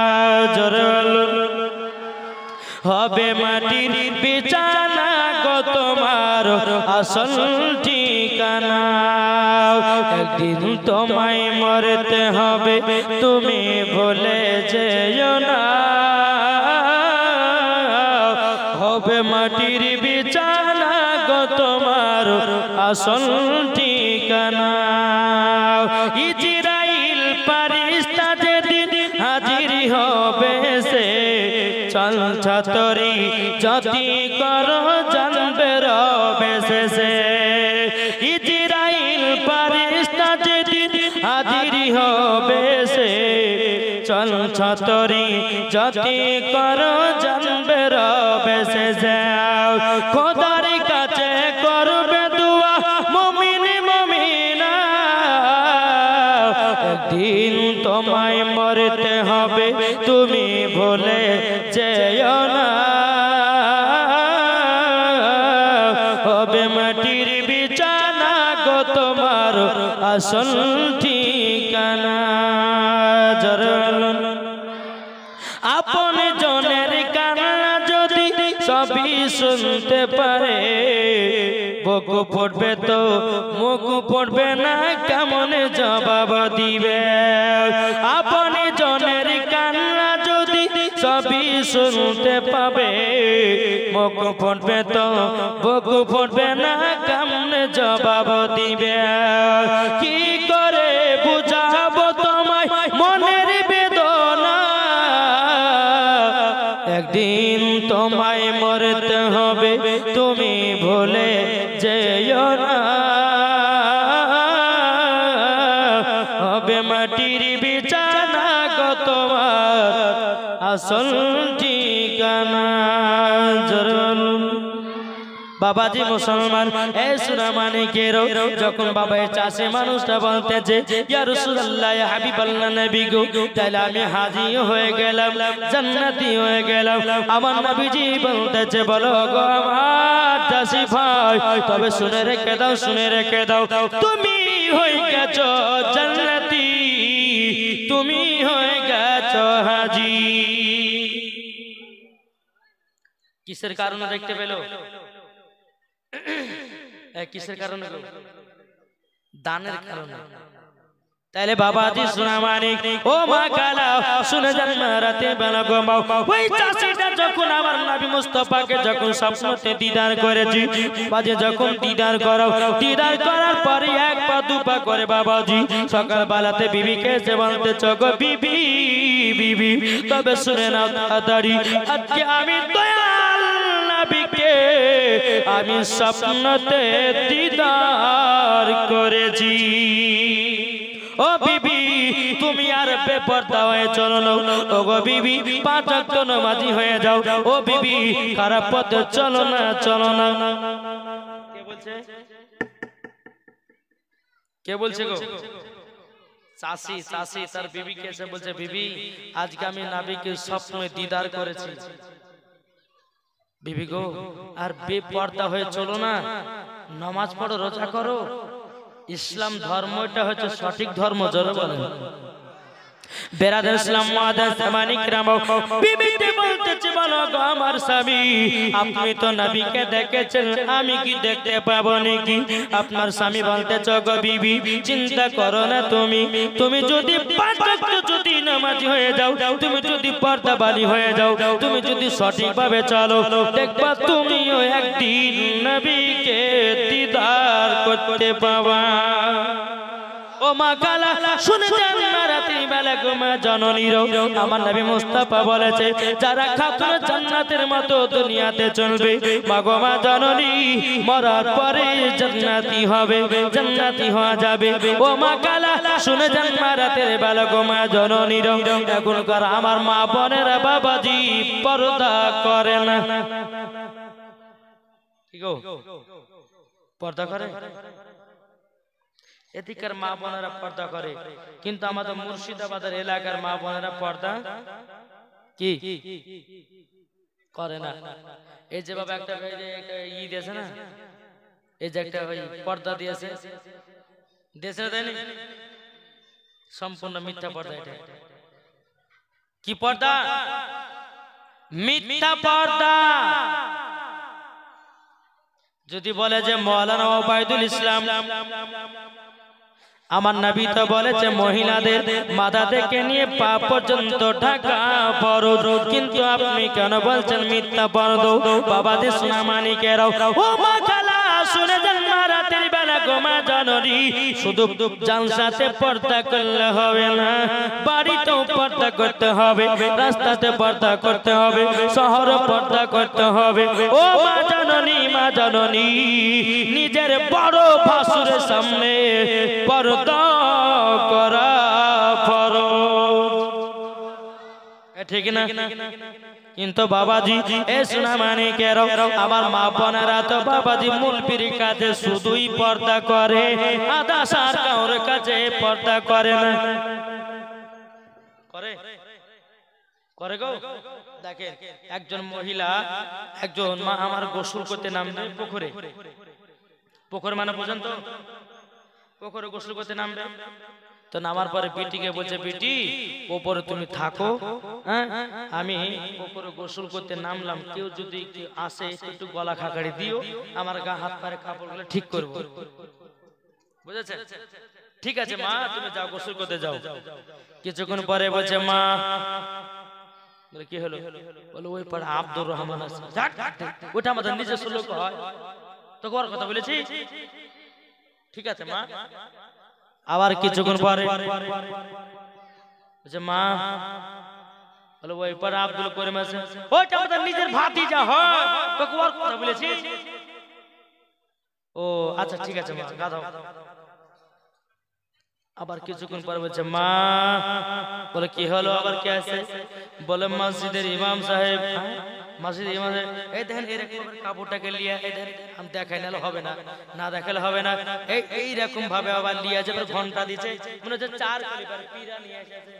হবে মাটির বিছানা গো তোমার আসল ঠিকানা, একদিন তোমায় মরতে হবে তুমি ভুলে যেও না, হবে মাটির বিছানা গো তোমার আসল ঠিকানা। ইজরাইল ফারিস্তা যেদিন হাজির হবে সে, চল ছাতরি জাতি কর জানবে রবে সে। ইজরাইল ফারিস্তা যেদিন হাজির হবে সে, চল ছাতরি জাতি কর জানবে রবে সে। খোদার কাছে করবে দুয়া মুমিন মুমিনা, একদিন তোমায় মরতে হবে তুমি ভুলে যেও না, হবে মাটির বিছানা গো তোমার আসল ঠিকানা। আপন জনের কান্না যদি সবই শুনতে পারে, বুক পড়বে তো মুখ পড়বে না, কেমন জবাব দিবে? আপন জনের কান্না যদি সবই শুনতে পাবে, মুখ পড়বে তো বুক পড়বে না, কেমন জবাব দিবে? কি করে বুঝাবো তোমায় মনের বেদনা, একদিন তোমায় মরতে হবে তুমি ভুলে যেও না, হবে মাটির বিছানা গো তোমার আসল ঠিকানা। বাবাজি মুসলমান এ সোনা মানিকের, যখন বাবা চাষে মানুষটা বলতেছে ইয়া রাসূলুল্লাহ ইয়া হাবিবাল্লাহ নবী গো, তাহলে আমি হাজি হয়ে গেলাম, জান্নাতি হয়ে গেলাম। আমার নবীজি বলতেছে বলো গো আমার চাষি ভাই, তবে শুনে রেখে দাও, শুনে রেখে দাও, তুমি হয়ে গেছো জান্নাতি, তুমি হয়ে গেছো হাজি। কিসের কারণে দেখতে পেলো? কিসের কারণে? দানের কারণে। তাহলে বাবাজি সোনা মানিক ও মা কালা শুনে যান, রাতে বেলা ঘুমাও। ওই চাষিটা যখন আমার নবী মুস্তাফাকে যখন স্বপ্নতে দিদার করেছি, বাজে যখন দিদার করাও, দিদার করার পরে এক পা দু পা করে বাবাজি সকাল বেলাতে বিবিকে এসে বলতে চগো বিবি বিবি, তবে শুনে নাও তাড়াতাড়ি, আজকে আমি দয়াল নবীকে আমি স্বপ্নতে দিদার করেছি। ও বিবি তুমি আর বেপরদা হয়ে চলো না, ও গো বিবি পাঁচ ওয়াক্ত নামাজি হয়ে যাও। ও বিবি খারাপ পথে চলো না, চলো না। কে বলছে? কে বলছে গো? চাষি চাষি তার বিবিকে এসে বলছে বিবি আজকে আমি নবীকে স্বপ্নে দিদার করেছি। বিবি গো আর বেপরদা হয়ে চলো না, নামাজ পড়ো, রোজা করো। ইসলাম ধর্মটা হচ্ছে সঠিক ধর্ম, জোরে বলেন। বেরাদার ইসলাম মুআদ্দাস জামানি কিরাম, বিবিতে বলতেছে, বলো গো আমার স্বামী, আপনি তো নবীকে দেখেছেন, আমি কি দেখতে পাবো নাকি? আপনার স্বামী বলতেছে, গো বিবি, চিন্তা করো না তুমি, তুমি যদি পাঁচ ওয়াক্ত যদি নামাজি হয়ে যাও, তুমি যদি পর্দাবালী হয়ে যাও, তুমি যদি সঠিকভাবে চলো, দেখবা তুমিও একদিন নবীকে দিদার করতে পাবা। ও মা কালা শুনে যান না, রাত্রি বেলা ঘুমা জননীরও আমার নবী মুস্তাফা বলেছে, যারা খাতুন জান্নাতের মতো দুনিয়াতে চলবে, মা গো মা জননী মরার পরে জান্নাতি হবে, জান্নাতি হওয়া যাবে। ও মা কালা শুনে যান না, রাতের বেলা ঘুমা জননীরও এখনকার আমার মা বোনেরা বাবাজি পর্দা করে না। কি গো পর্দা করে? এদিকের মা বোনেরা পর্দা করে, কিন্তু আমাদের মুর্শিদাবাদের এলাকার মা বোনেরা পর্দা কি করে না। এই যে বাবা একটা ই দিয়েছে না, এই যে একটা পর্দা দিয়েছে, দেশে দেয়নি, সম্পূর্ণ মিথ্যা পর্দা। এটা কি পর্দা? মিথ্যা পর্দা। যদি বলে যে মাওলানা ওবায়দুল ইসলাম, আমার নবী তো বলেছে মহিলাদের মাথা থেকে নিয়ে পা পর্যন্ত ঢাকা ফরজ, কিন্তু আপনি কেন বলছেন মিথ্যা পর্দা? বাবাদের সোনা মানিকেরাও, ও মা খালা শুনে যান না, রাতের বেলা গোমা জননী শুধু জালসাতে পর্দা করলে হবে না, বাড়িতেও পর্দা করতে হবে, রাস্তাতে পর্দা করতে হবে, শহরে পর্দা করতে হবে। ও মা জননী, মা জননী নিজের বড় ভাসুরের সামনে পর্দা করা ফরজ, ঠিক না? কিন্তু বাবাজি এ সোনা মানিকের আমার মা বোনেরা তো বাবাজি মুলপির কাছে শুধুই পর্দা করে, আদা সার কাউর কাছে পর্দা করে না। করে করে গো। দেখেন একজন মহিলা, একজন মা আমার গোসল করতে নামবে পুকুরে, পুকুর মানে বুঝেন তো, পুকুরে গোসল করতে নামবে, তো নামার পরে বেটিকে বলছে, বেটি ওপরে তুমি থাকো, হ্যাঁ আমি ওপরে গোসল করতে নামলাম, কেউ যদি আসে একটু গলা খাকারি দিও, আমার গা হাত পারে কাপড়গুলো ঠিক করবো, বুঝেছেন? ঠিক আছে মা, তুমি যাও গোসল করতে যাও। কিছুক্ষণ পরে বলছে, মা কি হলো? বলো ওই পাড়া আব্দুর রহমান আছে, ওটা আমাদের নিজস্ব লোক হয়, তো ওর কথা বলেছি, ঠিক আছে মা। আবার কিছুক্ষণ পরে বলছে, মা বলো ওই পাড়া আব্দুল করিম আছে, ওইটা আমাদের নিজের ভাতিজা হয়, তোকে ওর কথা বলেছি। ও আচ্ছা ঠিক আছে মা, গাধাও। আবার কিছুক্ষণ পরে বলছে, মা বলে কি হলো, আবার কি আছে? বলে মসজিদের ইমাম সাহেব, মসজিদের ইমাম সাহেব এই দেখেন এরকম কাপড়টাকে লিয়া, এই দেখেন আমি দেখাই নালে হবে না, না দেখালে হবে না, এই এইরকম ভাবে আবার লিয়া যাবে, ঘন্টা দিচ্ছে, মনে হচ্ছে চার কলিবার পীরা নিয়ে এসেছে।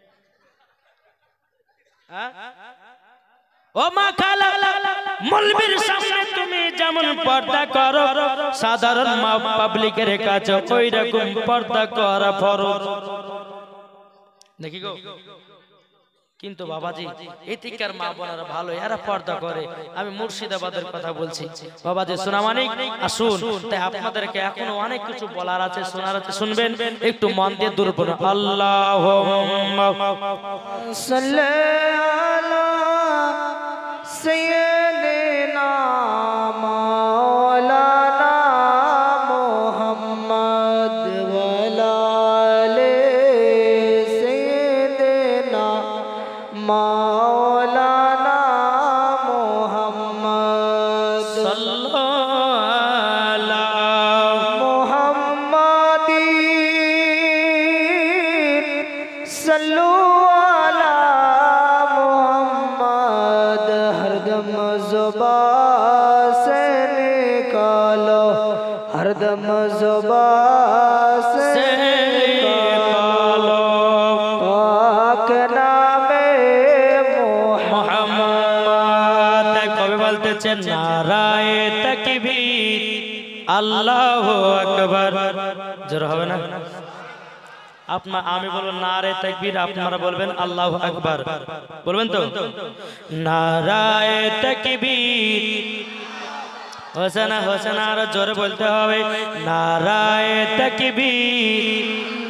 হ্যাঁ ও মা খালা, মলবির সামনে তুমি যেমন পর্দা করো, সাধারণ মা পাবলিকের কাছে ওই রকম পর্দা করা ফরজ, দেখি গো। কিন্তু বাবাজি এদিককার মা বোনেরা ভালো, এরা পর্দা করে। আমি মুর্শিদাবাদের কথা বলছি বাবাজি, সোনা মানিক আসুন। তাই আপনাদেরকে এখনো অনেক কিছু বলার আছে, শোনার আছে, শুনবেন একটু মন দিয়ে দূর পড়ুন। আল্লাহুম্মা সাল্লি سيدنا مولانا محمد وعلى آل سيدنا مولانا محمد صلى على محمد صلوا على محمد हरदम ज़ुबान से निकालो, हरदम ज़ुबान से निकालो पाक नामे मोहम्मद। কবে বলতেছেন নারায়ে তাকবীর, আল্লাহু আকবার। জোরে হবে না? আপনার আমি বলবো নারে তাকবীর, আপনারা বলবেন আল্লাহু আকবার। বলবেন তো? নারায়ে তাকবীর। হোসেনা হোসেনা আরো জোরে বলতে হবে, নারায়ে তাকবীর,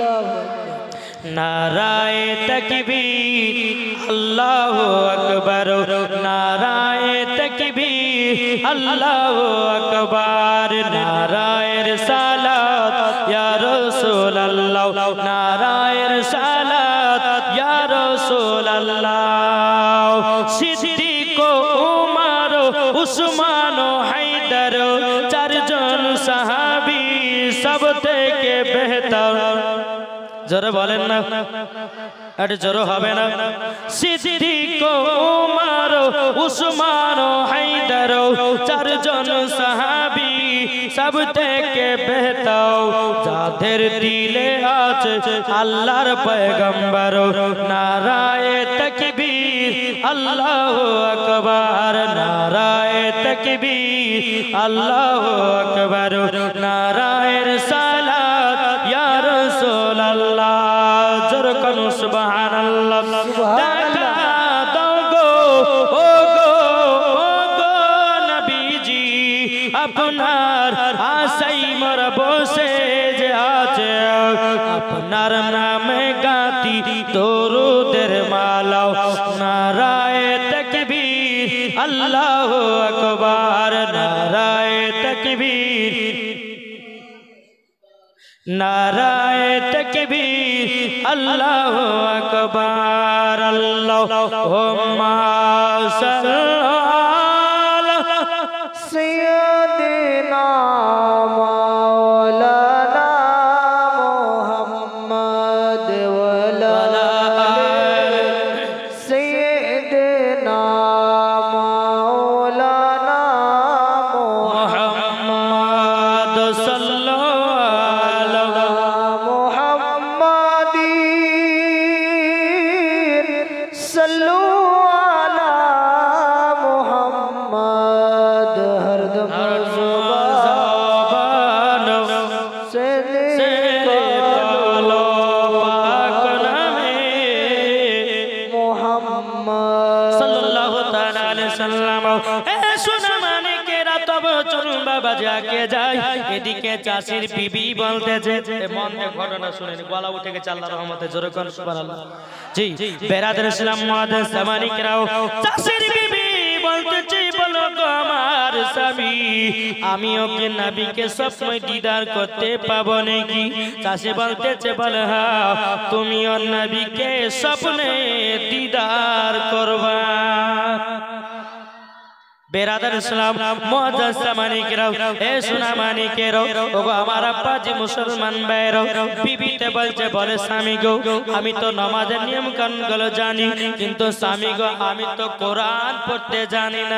নারায়ে তাকবীর, আল্লাহু আকবার, নারায়ে তাকবীর, আল্লাহু আকবার, নারায়ে রিসালাত ইয়া রাসূলুল্লাহ, নারায়ে রিসালাত ইয়া রাসূলুল্লাহ। সিদ্দিক উমর উসমান হায়দার চারজন সাহাবী সব থেকে বেহতর। জোরে বলেন না, আরে জোরে হবে না? সিদ্দিক উমর উসমান হায়দার চারজন সাহাবী সব থেকে বেহতর, যাদের দিলে আছে আল্লাহর পয়গম্বর। নারায়ে তাকবীর, আল্লাহু আকবার, নারায়ে তাকবীর, আল্লাহু আকবার, নারায়ে রিসালাত ইয়া রাসূলুল্লাহ। জোরে কোন সুবহানাল্লাহ। দেখা দাও গো ও গো ও গো নবীজি, আপনার আশাই মোর বসে যে আছে, আপনার নামে গাতি দরুদের মালা। নারায়ে তাকবীর, আল্লাহু আকবার, নারায়ে তাকবীর, নারায়ে তাকবীর, আল্লাহু আকবার। আল্লাহুম্মা সাল্লি سيدنا مولانا محمد وعلى آل سيدنا مولانا محمد صلى على محمد صلوا على محمد हरदम ज़ुबान से से निकालो पाक नामे मोहम्मद सल्लल्लाहु ताला अलैहि वसल्लम। ए सुना माने के রাতব চলুন বাবা যাকে যাই, এদিকে চাষির বিবি বলতেছে, মন দিয়ে ঘটনা শুনেন, গলা উঠে গেছে আল্লাহর রহমতে। জোরে কোন সুবহানাল্লাহ। জি বেরাদার ইসলাম মুআদ্দাস সামানিকরাও, চাষির বিবি বলতেছে, বলো গো আমার স্বামী, আমি ওকে নবীকে স্বপ্নে দিদার করতে পাবো নাকি? চাষি বলতেছে, বলে হ্যাঁ, তুমি ওর নবীকে স্বপ্নে দিদার করবা। বেরাদার ইসলাম মুআদ্দাস সামানিকরাও, এ সোনা মানিকেরাও, ওগো আমার আব্বাজি মুসলমান ভাইরাও, বিবিতে বলছে, বলে স্বামী গো, আমি তো নামাজের নিয়ম কানুন গুলো জানি, কিন্তু স্বামী গো আমি তো কোরআন পড়তে জানি না।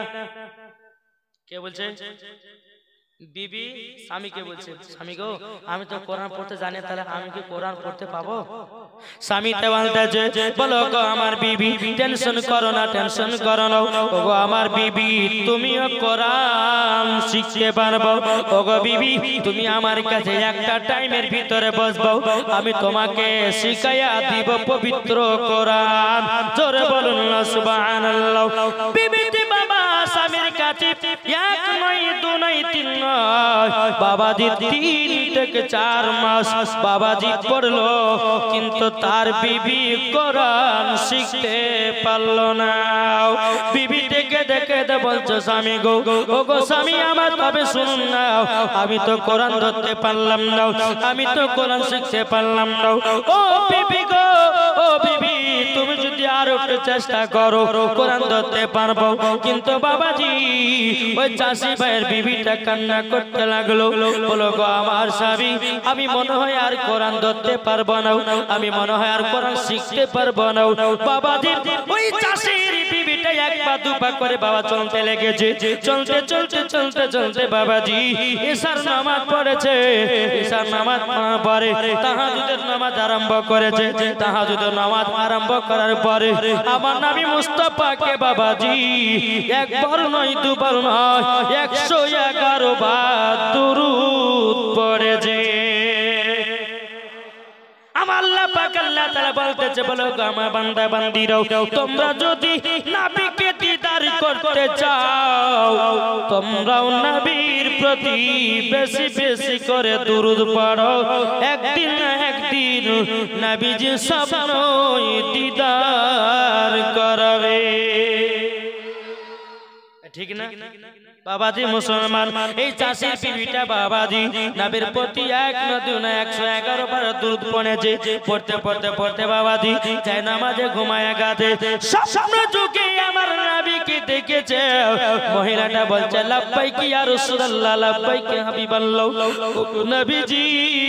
কে বলছে? বিবি স্বামীকে বলছে, স্বামী গো আমি তো কোরআন পড়তে জানি, তাহলে আমি কি কোরআন পড়তে পাবো? স্বামী তে বলতেছে, বলো গো আমার বিবি, টেনশন করো না, টেনশন করো না, ওগো আমার বিবি তুমিও কোরআন শিখতে পারবো। ওগো বিবি তুমি আমার কাছে একটা টাইমের ভিতরে বসবো, আমি তোমাকে শিখাইয়া দিব পবিত্র কোরআন। জোরে বলুন না সুবহানাল্লাহ। বিবি বাবা স্বামীর কাছে এক নয় দু নয় তিন নয়, বাবাজি তিন থেকে চার মাস বাবাজি পড়লো, কিন্তু তার বিবি কোরআন শিখতে পারলো না। বিবি দেখে দেখে বলছো, স্বামী গো, ও গো স্বামী আমার, তবে শুনুন না, আমি তো কোরআন ধরতে পারলাম না, আমি তো কোরআন শিখতে পারলাম না। ও বিবি গো, ও বিবি তুমি যদি আর একটু চেষ্টা করো কোরআন ধরতে পারবো। কিন্তু বাবাজি ওই চাষি ভাইয়ের বিবিটা কান্না করতে লাগলো, বলো গো আমার স্বামী, আমি মনে হয় আর কোরআন ধরতে পারবো না, আমি মনে হয় আর কোরআন শিখতে পারবো না। বাবাজি ওই চাষির বিবিটা থেকে এক পা দু পা করে বাবা চলতে লেগেছে চলতে চলতে চলতে চলতে বাবাজি ঈশার নামাজ পড়েছে ঈশার নামাজ পড়ার পরে তাহাজ্জুদের নামাজ আরম্ভ করেছে তাহাজ্জুদের নামাজ আরম্ভ করার পরে আমার নবী মুস্তাফাকে বাবাজি একবার নয় দুবার নয় একশো এগারো বার দুরূদ পড়েছে আমার আল্লাহ পাক আল্লাহ তাআলা বলতেছে বলো গো আমার বান্দা বান্দীরাও তোমরা যদি নবীকে দিদার করতে চাও তোমরাও নবীর প্রতি বেশি বেশি করে দুরূদ পড়ো একদিন না একদিন নবীজি স্বপ্নই দিদার করবে ঠিক না বাবাজি মুসলমান এই চাষির বিবিটা বাবাজি নবীর প্রতি এক না দুই না একশো এগারো বার দুরূদ পড়েছে পড়তে পড়তে পড়তে বাবাজি যায় নামাজে ঘুমায় গাতে স্বপ্ন যুগে আমার নবীকে দেখেছে মহিলাটা বলছে লাব্বাইক ইয়া রাসূলুল্লাহ লাব্বাইক হাবিবাল্লাহ নবীজি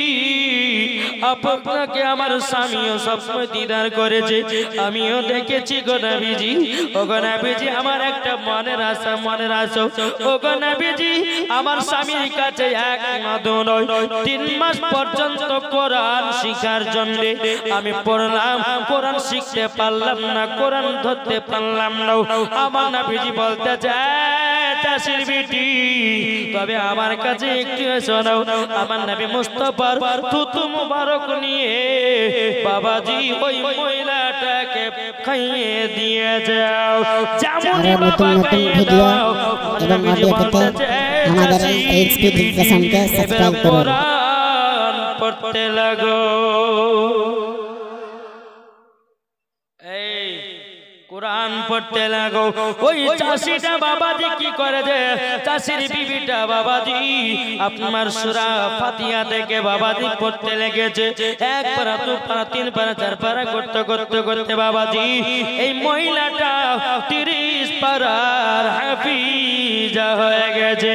আপনাকে আমার স্বামীও সবসময় দিদার করেছে আমিও দেখেছি গো নবীজি ও গো নবীজি আমার একটা মনের আশা মনের আশা ও গো নবীজি আমার স্বামীর কাছে এক না দুই নয় তিন মাস পর্যন্ত কোরআন শিখার জন্য আমি পড়লাম কোরআন শিখতে পারলাম না কোরআন ধরতে পারলাম না আমার নবীজি বলতে চায় চাষির বিটি তবে আমার কাছে একটু শোনাও আমার নবী মুস্তাফার থুতু মুবারক নিয়ে বাবাজি ওই মহিলাটাকে খাইয়ে দিয়ে যাও যেমন বাবা খাইয়ে দাও এবং অডিও পেতে আমাদের এই স্পিড এডুকেশনকে সাবস্ক্রাইব করুন কোরআন পড়তে লাগো এই কোরআন পড়তে লাগো ওই চাষিটা বাবাজি কি করে যে চাষির বিবিটা বাবাজি আপনার সূরা ফাতিহা থেকে বাবাজি পড়তে লেগেছে এক পারা দু পারা তিন পারা চার পারা করতে করতে করতে বাবাজি এই মহিলাটা তিরিশ পারার হাফিজা হয়ে গেছে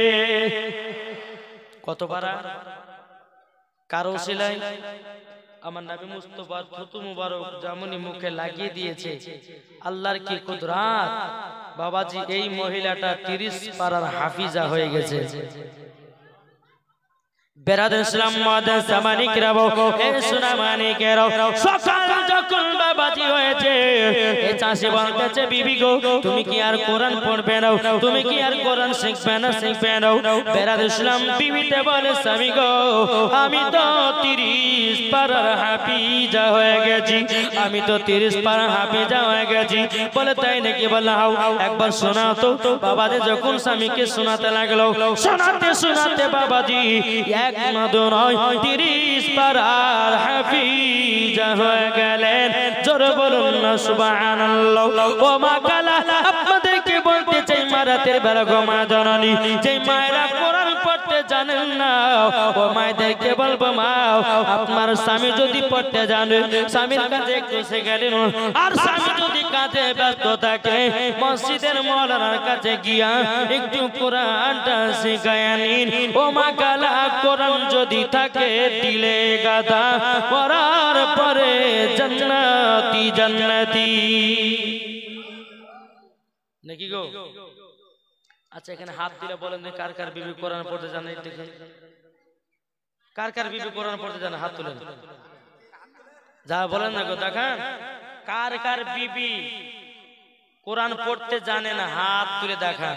কত পারা কারো সিলাই আমার নবী মুস্তাফার থুতু মুবারক জামনি মুখে লাগিয়ে দিয়েছে আল্লাহর কি কুদরত বাবাজি এই মহিলাটা তিরিশ পারার হাফিজা হয়ে গেছে বেরাদার ইসলাম মাদার সামানিকরা এ সোনা মানিকেরা সকাল যখন বাবাজি হয়েছে এই চাষি বলতেছে বিবি গো তুমি কি আর কোরআন পড়বে না তুমি কি আর কোরআন শিখবে না শিখবে না বেরাদার ইসলাম বিবিতে বলে স্বামী গো আমি তো তিরিশ পারার হাফিজা হয়ে গেছি আমি তো তিরিশ পারার হাফিজা হয়ে গেছি বলে তাই নাকি বলে হাও একবার শোনাও তো বাবাজি যখন স্বামীকে শোনাতে লাগলো শোনাতে শোনাতে বাবাজি এক না দুই নয় তিরিশ পারার হাফিজা হয়ে গেলেন জোরে বলুন না সুবহানাল্লাহ ও মা কালা আপনাদেরকে বলতে চাই মা রাতের বেলা গো মা জননী যে মায়েরা কোরআন পড়তে জানেন না ও মায়েদেরকে বলবো মা আপনার স্বামী যদি পড়তে জানে স্বামীর কাছে একটু শেখালেন আর স্বামী যদি কাজে ব্যস্ত থাকে মসজিদের মাওলানার কাছে গিয়া একটু কোরআনটা শেখায় নিন ও মা কালা কোরআন যদি থাকে দিলে গাদা পড়ার পরে জান্নাতি জান্নাতি নাকি গো আচ্ছা এখানে হাত দিলে বলেন কার কার বিবি কোরআন পড়তে জানে দেখুন কার কার বিবি কোরআন পড়তে জানে হাত তুলেন যা বলেন না গো দেখান কার কার বিবি কোরআন পড়তে জানে না হাত তুলে দেখান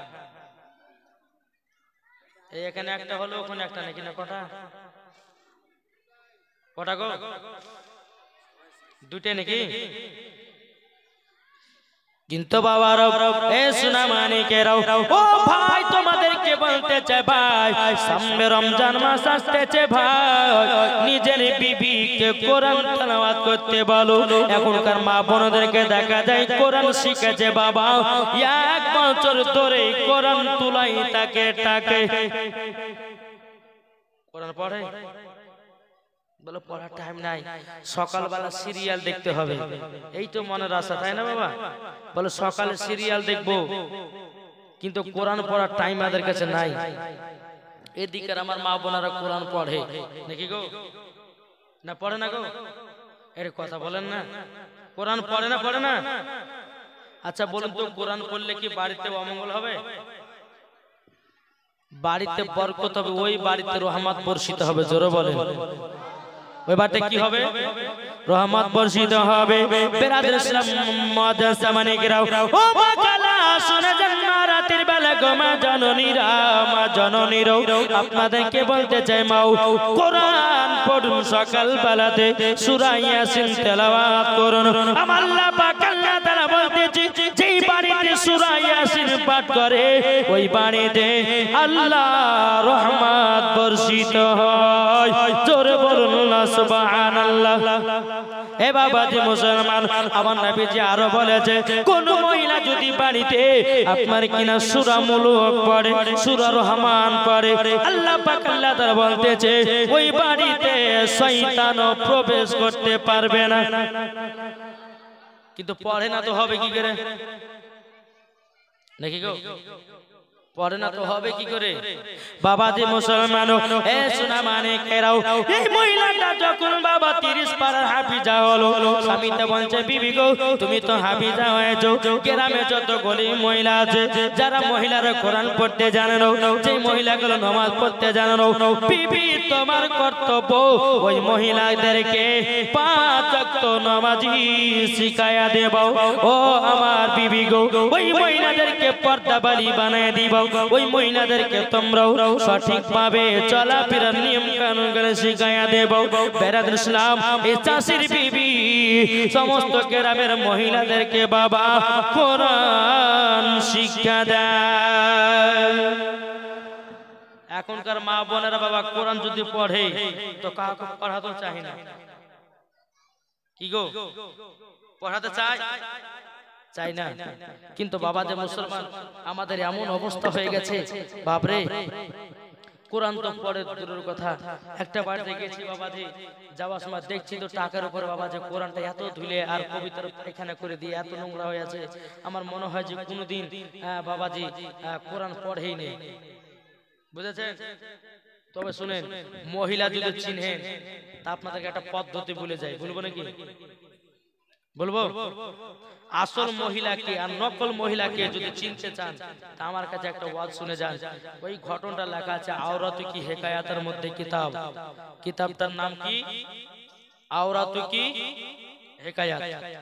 এই এখানে একটা হলো ওখানে একটা নাকি না কটা কটা গো দুটো নাকি কিন্তু বাবার এ সোনা মানিকেরাও ও ভাই তোমাদেরকে বলতে চাই ভাই সামনে রমজান মাস আসতেছে ভাই নিজের বিবিকে কোরআন তেলাওয়াত করতে বলো এখনকার মা বোনদেরকে দেখা যায় কোরআন শিখেছে বাবা এক বছর ধরে কোরআন তুলাই তাকে টাকে কোরআন পড়ে বলে পড়ার টাইম নাই সকালবেলা সিরিয়াল দেখতে হবে এই তো মনের আশা তাই না বাবা বলে সকালে সিরিয়াল দেখবো কিন্তু কোরআন পড়ার টাইম আমাদের কাছে নাই এদিকে আমার মা বোনেরা কোরআন পড়ে নাকি গো না পড়ে না গো এর কথা বলেন না কোরআন পড়ে না পড়ে না আচ্ছা বলুন তো কোরআন পড়লে কি বাড়িতে অমঙ্গল হবে? বাড়িতে বরকত হবে, ওই বাড়িতে রহমত বর্ষিত হবে। জোরে বলেন, ওই বাড়িতে কি হবে? রহমত বর্ষিত হবে। বেরাদর ইসলাম মুআদ্দাস সামানিকেরাও, ও মা কালা শুনে যান মা রাতের বেলা গো মা জননীরা, মা জননীরাও আপনাদেরকে বলতে চাই মাও কোরআন পড়ুন সকাল বেলাতে, সূরা ইয়াসিন তেলাওয়াত করুন। আমার আল্লাহ পাক আল্লাহ তাআলা বলতেছে যেই বাড়িতে সূরা ইয়াসিন পাঠ করে ওই বাড়িতে আল্লাহ রহমত বর্ষিত হয়। জোরে বলুন সুবহানাল্লাহ। এ বাবাজি মুসলমান, আমার নবীজি আরো বলেছে কোন মহিলা যদি বাড়িতে আপনার কিনা সূরা মুলক পড়ে, সূরা রহমান পড়ে, আল্লাহ পাক আল্লাহ তাআলা বলতেছে ওই বাড়িতে শয়তানও প্রবেশ করতে পারবে না। কিন্তু পড়ে না তো হবে কি করে নাকি গো? পড়ে না তো হবে কি করে? বাবাজি মুসলমান, এ সোনা মানিকেরাও, এই মহিলাটা যখন বাবা তিরিশ পারার হাফিজা হলো, স্বামীতে বলছে বিবি গো তুমি তো হাফিজা হয়েছো, গ্রামে যত গলি মহিলা আছে যারা মহিলারা কোরআন পড়তে জানে না, যে মহিলাগুলো নামাজ পড়তে জানে না, বিবি তোমার কর্তব্য ওই মহিলাদেরকে পাঁচ ওয়াক্ত নামাজি শিখায়া দেব। ও আমার বিবি গো, ওই মহিলাদেরকে পর্দাবালি বানিয়ে দিব, ওই মহিলাদেরকে তোমরাও সঠিকভাবে চলাফেরার নিয়ম কানুন করে শিখাইয়া দেব। বেরাদর ইসলাম, এই চাষির বিবি সমস্ত গ্রামের মহিলাদেরকে বাবা কোরআন শিক্ষা দেয়। এখনকার মা বোনেরা বাবা কোরআন যদি পড়ে তো কাউকে পড়াতে চায় না, কি গো? পড়াতে চায় চাই না। কিন্তু বাবা যে মুসলমান, আমাদের এমন অবস্থা হয়ে গেছে বাপরে, কোরআন তো পড়ে দূরের কথা। একটা বাড়িতে গেছি বাবাজি, যাওয়ার সময় দেখছি তো টাকার উপর বাবা যে কোরআনটা এত ধুলে আর পবিত্র এখানে করে দিয়ে এত নোংরা হয়ে আছে, আমার মনে হয় যে কোনোদিন বাবাজি কোরআন পড়েই নেই, বুঝেছেন? তবে শুনেন, মহিলা যদি চিনহেন তা আপনাদেরকে একটা পদ্ধতি বলে যায়, বলবো নাকি? বলবো? আসল মহিলাকে আর নকল মহিলাকে যদি চিনতে চান তা আমার কাছে একটা ওয়াজ শুনে যান। ওই ঘটনাটা লেখা আছে আওরাতু কি হেকায়াতের মধ্যে কিতাব। কিতাবটার নাম কি? আওরাতু কি হেকায়াত।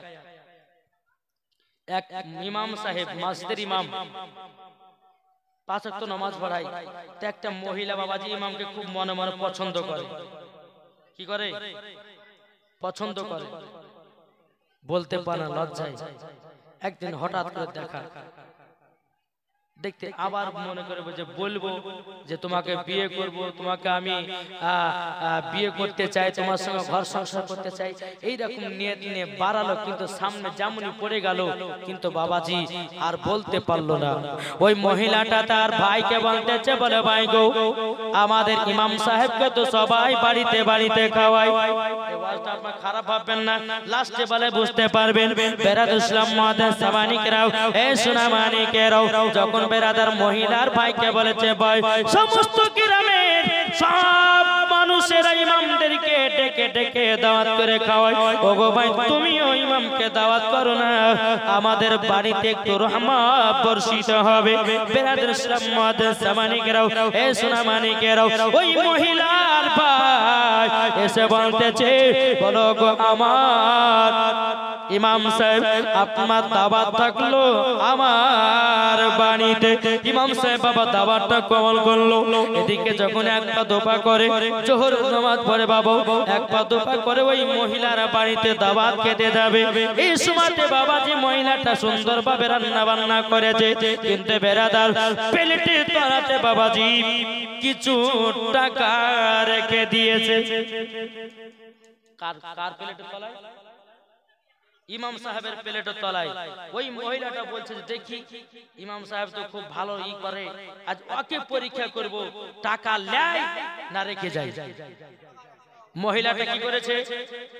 এক ইমাম সাহেব, মসজিদের ইমাম, পাঁচ ওয়াক্ত নামাজ পড়ায়, তো একটা মহিলা বাবাজি ইমামকে খুব মনে মনে পছন্দ করে। কি করে? পছন্দ করে, বলতে পারে না, লজ্জায়। একদিন হঠাৎ করে দেখা দেখতে আবার মনে করে যে বলবো যে তোমাকে বিয়ে করব, তোমাকে আমি বিয়ে করতে চাই, তোমার সঙ্গে ঘর সংসার করতে চাই, এইরকম নিয়ত নিয়ে বাড়ালো। কিন্তু সামনে যেমনই পড়ে গেল, কিন্তু বাবাজি আর বলতে পারলো না। ওই মহিলাটা তার ভাইকে বলতেছে, বলে ভাই গো আমাদের ইমাম সাহেবকে তো সবাই বাড়িতে বাড়িতে খাওয়ায়, আপনার খারাপ ভাববেন না, লাস্টে বলে বুঝতে পারবেন। বেরাদর ইসলাম মুআদ্দাস সামানিকেরাও, এ সোনা মানিকেরাও, যখন বেরাদার মহিলার ভাইকে বলেছে ভাই সমস্ত গ্রামের সব মানুষেরা ইমামদেরকে ডেকে ডেকে দাওয়াত করে খাওয়ায়, ওগো ভাই তুমিও ইমামকে দাওয়াত করো না, আমাদের বাড়িতে একটু রহমত বর্ষিত হবে। বেরাদর ইসলাম মুআদ্দাস সামানিকেরাও, এ সোনা মানিকেরাও, ওই মহিলার ভাই এসে বলতেছে, বলো গো আমার ইমাম সাহেব আপনার দাওয়াত থাকলো আমার বাড়িতে। ইমাম সাহেব বাবা দাওয়াতটা কবুল করলো। এদিকে যখন এক পা দোপা করে জোহর নামাজ পড়ে বাবা, এক পা দোপা করে ওই মহিলারা বাড়িতে দাওয়াত খেতে যাবে। এই সময়তে বাবাজি মহিলাটা সুন্দরভাবে রান্না বান্না করেছে, কিন্তু বেরাদার প্লেটে তলাতে বাবাজি কিছু টাকা রেখে দিয়েছে। কার কার প্লেটের তলায়? ইমাম সাহেবের প্লেটের তলায়। ওই মহিলাটা বলছে দেখি ইমাম সাহেব তো খুব ভালো ই করে, আজ ওকে পরীক্ষা করব, টাকা নেয় না রেখে যায়। মহিলাটা কি করেছে?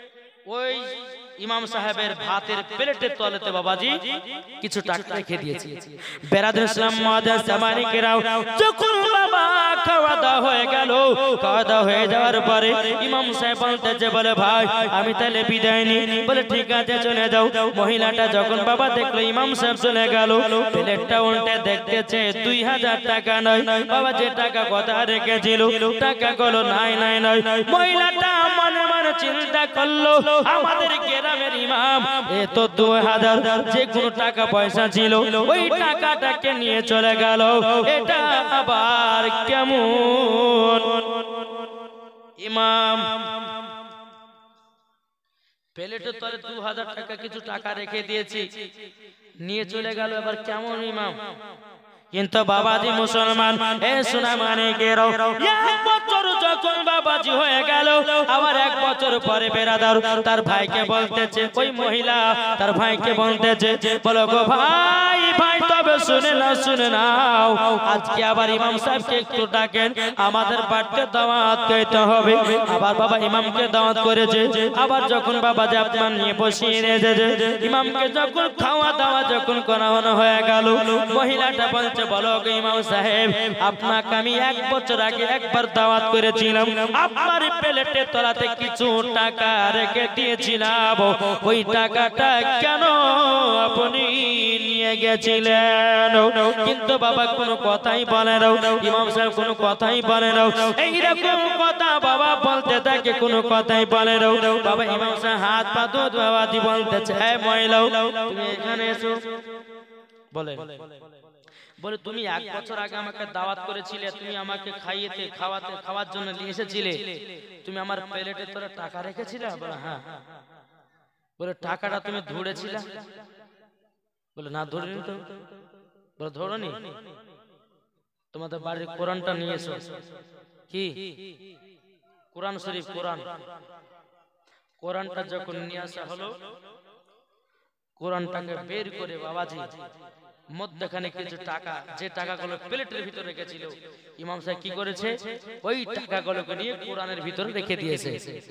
ওই ইমাম সাহেবের ভাতের প্লেটের তলেতে বাবাজি কিছু টাকা রেখে দিয়েছে। বেরাদর ইসলাম মুআজ্জাজ সামানি কেরাম, যখন বাবা খাওয়া দাওয়া হয়ে গেল, খাওয়া দাওয়া হয়ে যাওয়ার পরে ইমাম সাহেব বলতেছে, বলে ভাই আমি তাহলে বিদায় নিই। বলে ঠিক আছে চলে যাও। মহিলাটা যখন বাবা দেখলো ইমাম সাহেব চলে গেল, প্লেটটা উল্টে দেখতেছে দুই হাজার টাকা নয়, বাবা যে টাকা কথা রেখেছিল টাকাগুলো নাই নাই নয়। মহিলাটা মনে মনে চিন্তা করলো, আমাদের গ্রামের ইমাম এ তো দুই হাজার যে কোনো টাকা পয়সা ছিল ওই টাকাটাকে নিয়ে চলে গেল, এটা আবার কেমন? ইমাম প্লেটের তলে দু হাজার টাকা কিছু টাকা রেখে দিয়েছি, নিয়ে চলে গেল, এবার কেমন ইমাম? কিন্তু বাবাজি মুসলমান, এ সোনা মানিকেরাও, এক বছর যখন বাবাজি হয়ে গেল, আবার এক বছর পরে বেরাদার তার ভাইকে বলতেছে, ওই মহিলা তার ভাইকে বলতেছে, বলো গো ভাই ভাই তবে শুনে নাও শুনে নাও, আজকে আবার ইমাম সাহেবকে একটু ডাকেন, আমাদের বাড়িতে দাওয়াত খেতে হবে। আবার বাবা ইমামকে দাওয়াত করেছে। আবার যখন বাবাজি আপনার নিয়ে বসিয়ে নিয়েছে, ইমামকে যখন খাওয়া দাওয়া যখন করানো হয়ে গেল, মহিলাটা বলছে, বলো গো ইমাম সাহেব, আপনাকে আমি এক বছর আগে একবার দাওয়াত করেছিলাম, আপনার প্লেটের তলাতে কিছু টাকা রেখে দিয়েছিলাম, ওই টাকাটা কেন আপনি নিয়ে গেছিলেন? কিন্তু বাবা কোনো কথাই বলে না, ইমাম সাহেব কোনো কথাই বলে না। এইরকম কথা বাবা বলতে থাকে, কোনো কথাই বলে না। বাবা ইমাম সাহেব হাত পা ধুয়ে বাবাজি বলতেছে, এই মহিলা তুমি এখানে এসো। বলে বলে তুমি এক বছর আগে আমাকে দাওয়াত করেছিলে, তুমি আমাকে খাইয়েতে খাওয়াতে খাওয়ার জন্য নিয়ে এসেছিলে, তুমি আমার প্লেটে তোরা টাকা রেখেছিলে? বলে হ্যাঁ। বলে টাকাটা তুমি ধরেছিলে? বলে না ধরিনি তো। বলে ধরনি? তোমাদের বাড়ির কোরআনটা নিয়ে এসো। কি কোরআন শরীফ? কোরআন। কোরআনটা যখন নিয়ে আসা হলো, কোরআনটাকে বের করে বাবাজি মধ্যখানে কিছু টাকা, যে টাকাগুলো প্লেটের ভিতরে রেখেছিল, ইমাম সাহেব কি করেছে, ওই টাকাগুলোকে নিয়ে কোরআনের ভিতরে রেখে দিয়েছে।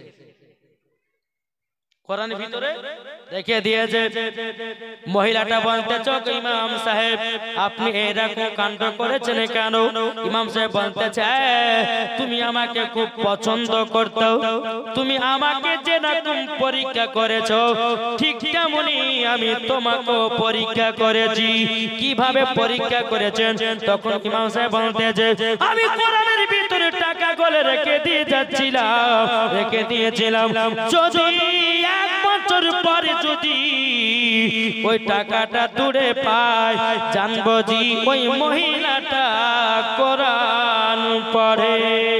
কোরআনের ভিতরে রেখে দিয়েছে। মহিলাটা বলতেছে, ইমাম সাহেব আপনি এরকম কাণ্ড করেছেন কেন? ইমাম সাহেব বলতেছে, তুমি আমাকে খুব পছন্দ করতো, তুমি আমাকে যেরকম পরীক্ষা করেছো ঠিক তেমনি আমি তোমাকে পরীক্ষা করেছি। কিভাবে পরীক্ষা করেছেন? তখন ইমাম সাহেব বলতেছে, আমি কোরআনের ভিতরে টাকা গলে রেখে দিয়ে যাচ্ছিলাম, রেখে দিয়েছিলাম, যদি এক বছর পরে যদি ওই টাকাটা দূরে পায়, জানবো জি ওই মহিলাটা কোরআন পড়ে,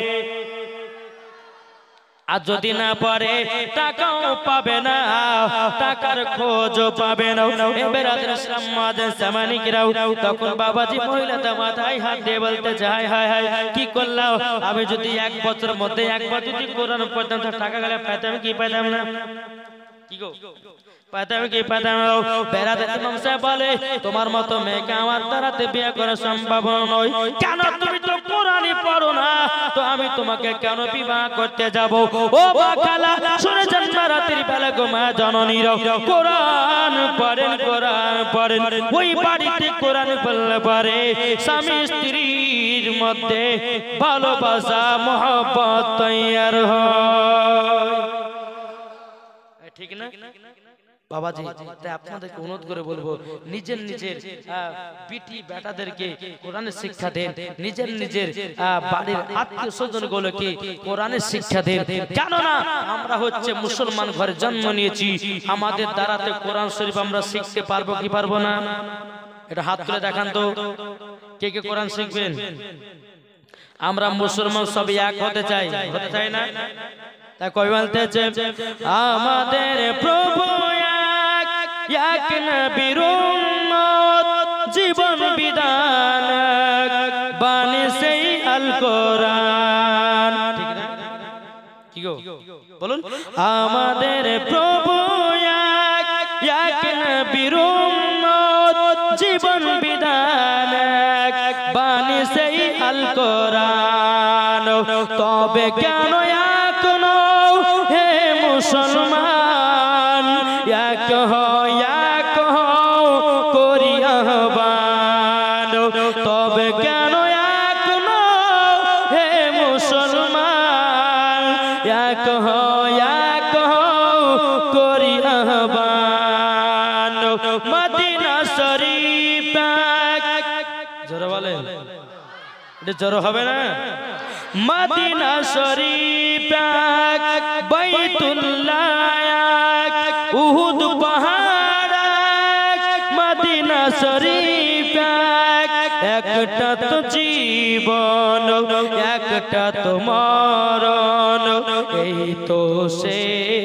আর যদি না পড়ে টাকাও পাবে না, টাকার খোঁজও পাবে না। বেরাদর ইসলাম মুআজ্জাজ সামানি কেরাম, তখন বাবাজি মহিলাটা মাথায় হাত দিয়ে বলতে যায়, হায় হায় কি করলাম, আমি যদি এক বছরের মধ্যে একবার যদি কোরআন পড়তাম তো টাকা গেলে পাইতাম কি পাইতাম না? কি গো পাইতাম কি পাইতাম? বেরাদর ইমাম সাহেব বলে, তোমার মতো মেয়েকে আমার দ্বারাতে বিয়ে করা সম্ভব নয়। কেন? তুমি তো কোরআনই পড়ো না, তো আমি তোমাকে কেন বিবাহ করতে যাব? ও বাকালা শুনেছেন না, রাতের বেলা গো মা জননীরা কোরআন পড়েন, কোরআন পড়েন, ওই বাড়িতে কোরআন পড়লে পারে স্বামী স্ত্রীর মধ্যে ভালোবাসা মহব্বত তৈয়ার হয়। ঠিক না বাবাজি? তাই আপনাদেরকে অনুরোধ করে বলবো, নিজের নিজের বিটি বেটাদেরকে কোরআনের শিক্ষা দেন, নিজের নিজের বাড়ির আত্মীয় স্বজন গুলোকে কোরআনের শিক্ষা দেন। কেননা আমরা হচ্ছে মুসলমান ঘরে জন্ম নিয়েছি, আমাদের দ্বারাতে কোরআন শরীফ আমরা শিখতে পারবো কি পারবো না? এটা হাত তুলে দেখান তো, কে কে কোরআন শিখবেন? আমরা মুসলমান সবই এক হতে চাই, হতে চাই না? তা কই বলতেছে, আমাদের প্রভু এক, এক নবীর উম্মত, জীবন বিধান বাণী সেই আল কোরআন। ঠিক না? কি গো বলুন? আমাদের প্রভু এক, এক নবীর উম্মত, জীবন বিধান বাণী সেই আল কোরআন। তবে কেন মুসলমান এক করি আহ্বান তবে কেন এক নও হে মুসলমান এক এক করি আহ্বান মদিনা শরীফ জোরে বলেন এটা জোরে হবে না মদিনা শরীফ বাইতুল্লাহ উহুদ পাহাড় মদিনা শরীফ একটা তো জীবন একটা তো মরণ এই তো সে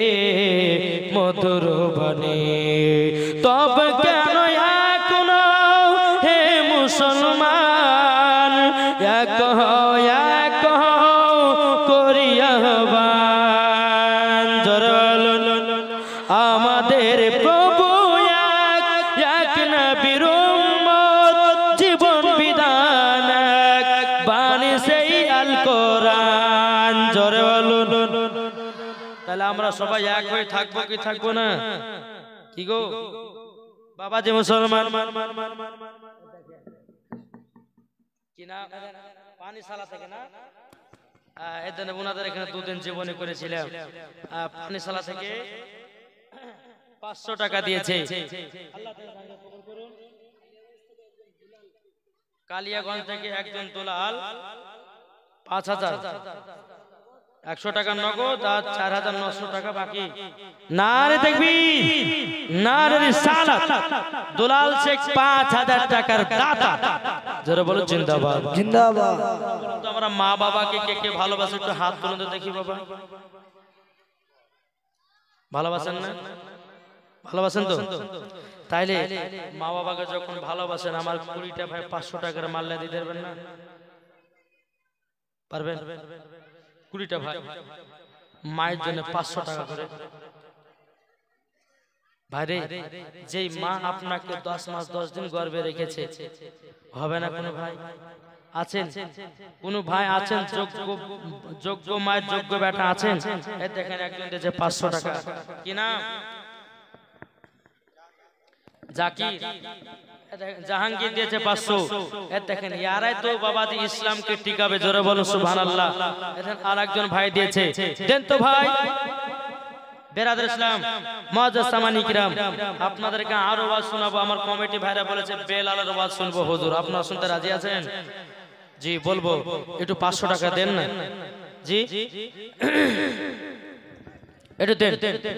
মধুর বনে তবে কেন এক নও হে মুসলমান এক এক করি আহ্বান আমাদের প্রভু এক নবীর উম্মত জীবন বিধান বাণী সেই আল কোরআন জোরে বলুন তাহলে আমরা সবাই এক হয়ে থাকবো কি থাকবো না কি গো বাবা যে মুসলমান কি না পানি সালা থেকে না এদিন ওনাদের এখানে দুদিন জীবনী করেছিলাম পানি সালা থেকে পাঁচশো টাকা দিয়েছে কালিয়াগঞ্জ থেকে একজন দুলাল পাঁচ হাজার একশো টাকা নগদ আর চার হাজার নশো টাকা বাকি নারে দেখবি নারে রিসালাত দুলাল শেখ পাঁচ হাজার টাকার দাতা জোরে বলো জিন্দাবাদ জিন্দাবাদ আমরা মা বাবাকে কে কে ভালোবাসে একটু হাত তুলে তো দেখি বাবা ভালোবাসেন না ভালোবাসেন তো তাইলে মা বাবাকে যখন ভালোবাসেন আমার কুড়িটা ভাই পাঁচশো টাকার মাল্লা দিয়ে দেবেন না পারবেন কুড়িটা ভাই মায়ের জন্য পাঁচশো টাকা করে ভাইরে যেই মা আপনাকে দশ মাস দশ দিন গর্ভে রেখেছে হবে না কোনো ভাই আছেন কোন ভাই আছেন যোগ্য যোগ্য মায়ের যোগ্য বেটা আছেন এই দেখেন একজন দিয়েছে পাঁচশো টাকা কি না জাকির জাহাঙ্গীর দিয়েছে পাঁচশো এর দেখেন ইয়ারাই তো বাবাজি ইসলামকে টিকাবে জোরে বলো সুবহানাল্লাহ দেখেন আরেকজন ভাই দিয়েছে দেন তো ভাই বেরাদার ইসলাম মুআজ্জাজ সামানী কিরাম আপনাদেরকে আরো ওয়াজ শোনাবো আমার কমিটি ভাইরা বলেছে বেলালের ওয়াজ শুনবো হুজুর আপনারা শুনতে রাজি আছেন জি বলবো একটু পাঁচশো টাকা দেন না জি একটু দেন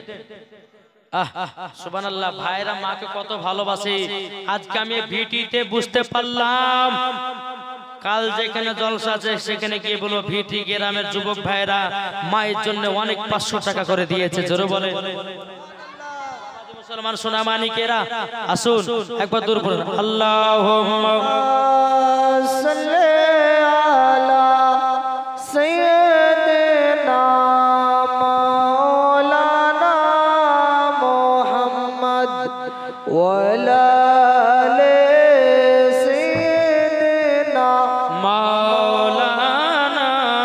সুবহানাল্লাহ ভাইরা মাকে কত ভালোবাসে আজকে আমি ভিটিতে বুঝতে পারলাম কাল যেখানে জলসা আছে সেখানে গিয়ে বলবো ভিটি গ্রামের যুবক ভাইরা মায়ের জন্য অনেক পাঁচশো টাকা করে দিয়েছে জোরে বলে মুসলমান সোনা মানিকেরা আসুন একবার দূর পড়ুন আল্লাহুম্মা সাল্লি আলা সাইয়্যিদিনা মাওলানা মুহাম্মদ ওয়া আলা আলি সাইয়্যিদিনা মাওলানা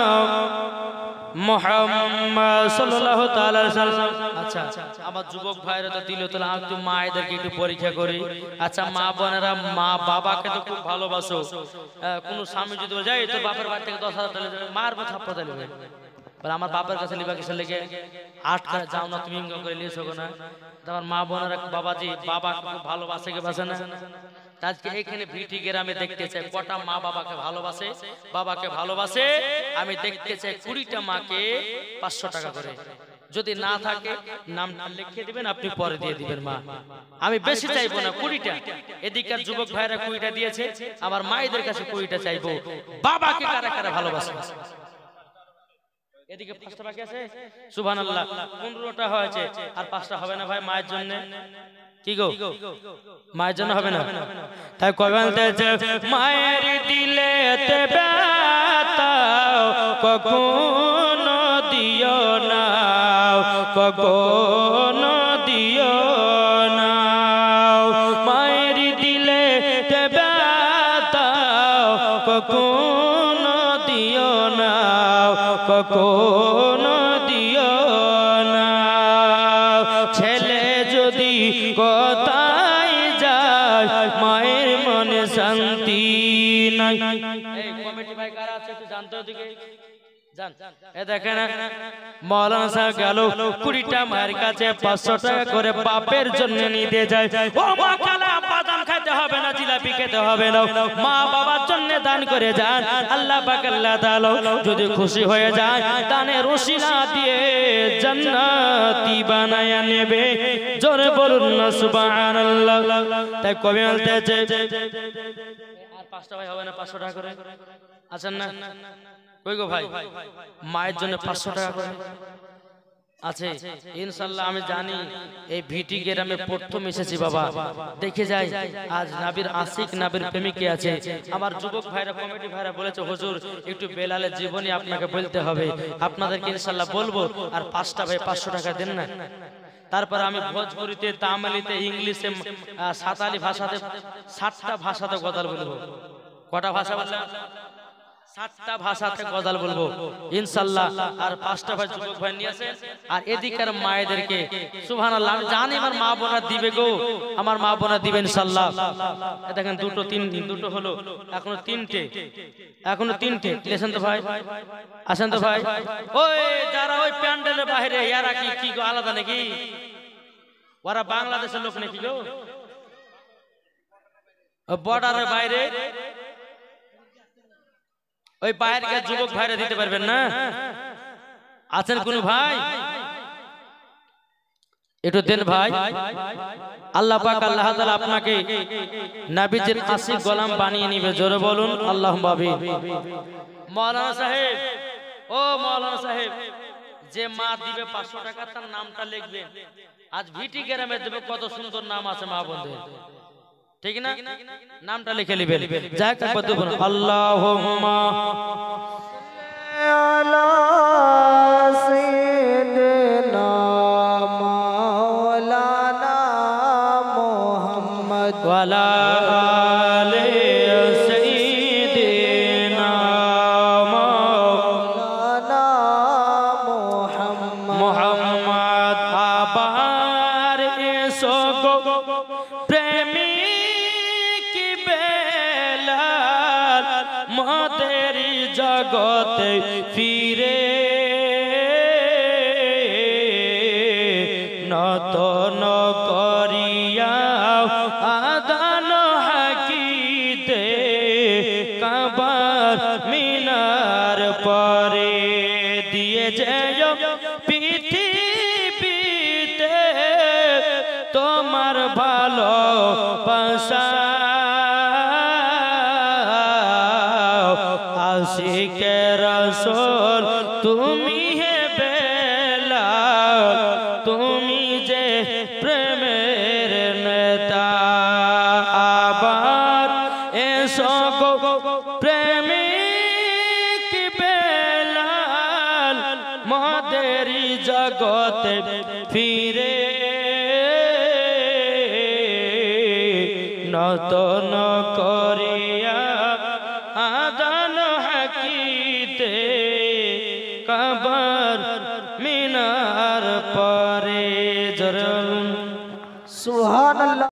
মুহাম্মদ সাল্লাল্লাহু তাআলা আলাইহি ওয়াসাল্লাম আচ্ছা আমার যুবক ভাইরা তো দিল তাহলে আমি তো মায়েদেরকে একটু পরীক্ষা করি আচ্ছা মা বোনেরা মা বাবাকে তো খুব ভালোবাসো কোন স্বামী যদি যায় তো বাপের বাড়ি থেকে দশ হাজার টাকা মারবে থাপ্পড় দিলে বলে আমার বাপের কাছে লিবা কিসের লেগে আট করে যাও না তুমি ইনকাম করে নিয়েছো না তোমার মা বোনেরা বাবাজি বাবাকে খুব ভালোবাসে কে বাসে না আজকে এখানে ভিটি গ্রামে দেখতে চাই কটা মা বাবাকে ভালোবাসে বাবাকে ভালোবাসে আমি দেখতে চাই কুড়িটা মাকে পাঁচশো টাকা করে যদি না থাকে নাম লিখে দিবেন আপনি পরে দিয়ে দিবেন মা আমি বেশি চাইবো না কুড়িটা এদিকের যুবক ভাইরা কুড়িটা দিয়েছে আমার মায়েদের কাছে কুড়িটা চাইবো বাবাকে কারা কারা ভালোবাসে এদিকে পাঁচটা বাকি আছে সুবহানাল্লাহ পনেরোটা হয়েছে আর পাঁচটা হবে না ভাই মায়ের জন্য কি গো মায়ের জন্য হবে না তাই কবে মায়ের দিলেতে ব্যথা কখনো দিও না কখনো দিও না মায়ের দিলেতে ব্যথা কখনো দিও না কখনো দিও না ছেলে যদি কোথায় যায় মায়ের মনে শান্তি নাই। এই কমিটি ভাই কারা আছে একটু জানতে ওদিকে জান। এ দেখেন মাওলানা সাহেব গেল কুড়িটা মায়ের কাছে পাঁচশো টাকা করে বাপের জন্য নিতে যায়। ও মা কালা বাদাম খেতে হবে না, জিলাপি খেতে হবে না, মা বাবার জন্য দান করে যান। আল্লাহ পাক আল্লাহ তাআলা যদি খুশি হয়ে যায় দানের ওসিলা দিয়ে জান্নাতি বানায়া নেবে। জোরে বলুন না সুবহানাল্লাহ। তাই কবি বলতেছে আর পাঁচটা ভাই হবে না, পাঁচশো টাকা করে আছেন না? কই গো ভাই, মায়ের জন্য পাঁচশো টাকা করে আছে ইনশাআল্লাহ। আমি জানি এই ভিটি গ্রামে প্রথম এসেছি বাবা, দেখে যাই আজ নাবির আশিক নাবির প্রেমিকে আছে। আমার যুবক ভাইরা কমিটি ভাইরা বলেছে হুজুর একটু বেলালের জীবনী আপনাকে বলতে হবে, আপনাদেরকে ইনশাআল্লাহ বলবো। আর পাঁচটা ভাই পাঁচশো টাকা দেন না। তারপর আমি ভোজপুরিতে, তামিলিতে, ইংলিশে, সাঁওতালি ভাষাতে সাতটা ভাষাতে গজাল বলবো। কটা ভাষা বললাম? সাতটা ভাষাতে গজাল বলবো ইনশাআল্লাহ। আর পাঁচটা ভাই যুবক ভাই নিয়ে আসেন। আর এদিকের মায়েদেরকে সুবহানাল্লাহ, আমি জানি আমার মা বোনা দিবে গো, আমার মা বোনা দিবে ইনশাআল্লাহ। দেখেন দুটো তিন দুটো হলো, এখনো তিনটে, এখনো তিনটে। লেসেন তো ভাই, আসেন তো ভাই। ওই যারা ওই প্যান্ডেলের বাইরে ইয়ারা কি কি গো আলাদা নাকি? ওরা বাংলাদেশের লোক নাকি গো? বর্ডারের বাইরে ওই বাইরের যুবক ভাইরা দিতে পারবেন না? আছেন কোন ভাই? একটু দেন ভাই। আল্লাহ পাক আল্লাহ তাআলা আপনাকে নবীজির আশিক গোলাম বানিয়ে নিবে। জোরে বলুন আল্লাহুম্মা আমিন। মাওলানা সাহেব, ও মাওলানা সাহেব, যে মা দিবে পাঁচশো টাকা তার নামটা লিখবেন। আজ ভিটি গ্রামে দেবে, কত সুন্দর নাম আছে মা বোনদের, ঠিক না? নামটা লিখে নেবেন। যাক একবার দেখুন আল্লাহুম্মা আলা সাইয়্যিদিনা মাওলানা মুহাম্মদ ওয়া আলা আলি সাইয়্যিদিনা মাওলানা মুহাম্মদ। মুহাম্মদ আবার এসো গো প্রেমী মতের জগতে ফিরে, নতন করিয়া আদান হাকিতে কাবার মিনার পরে দিয়ে যায় পৃথিবীতে তোমার ভালোবাসা। আশিকে রাসূল তুমি হে বেলাল, তুমি যে প্রেমের নেতা। আবার এসো গো প্রেমিক বেলাল মদের জগতে ফিরে, নতন করিয়া আদান হাকিতে কাবার মিনার পরে। জরুন সুবহানাল্লাহ।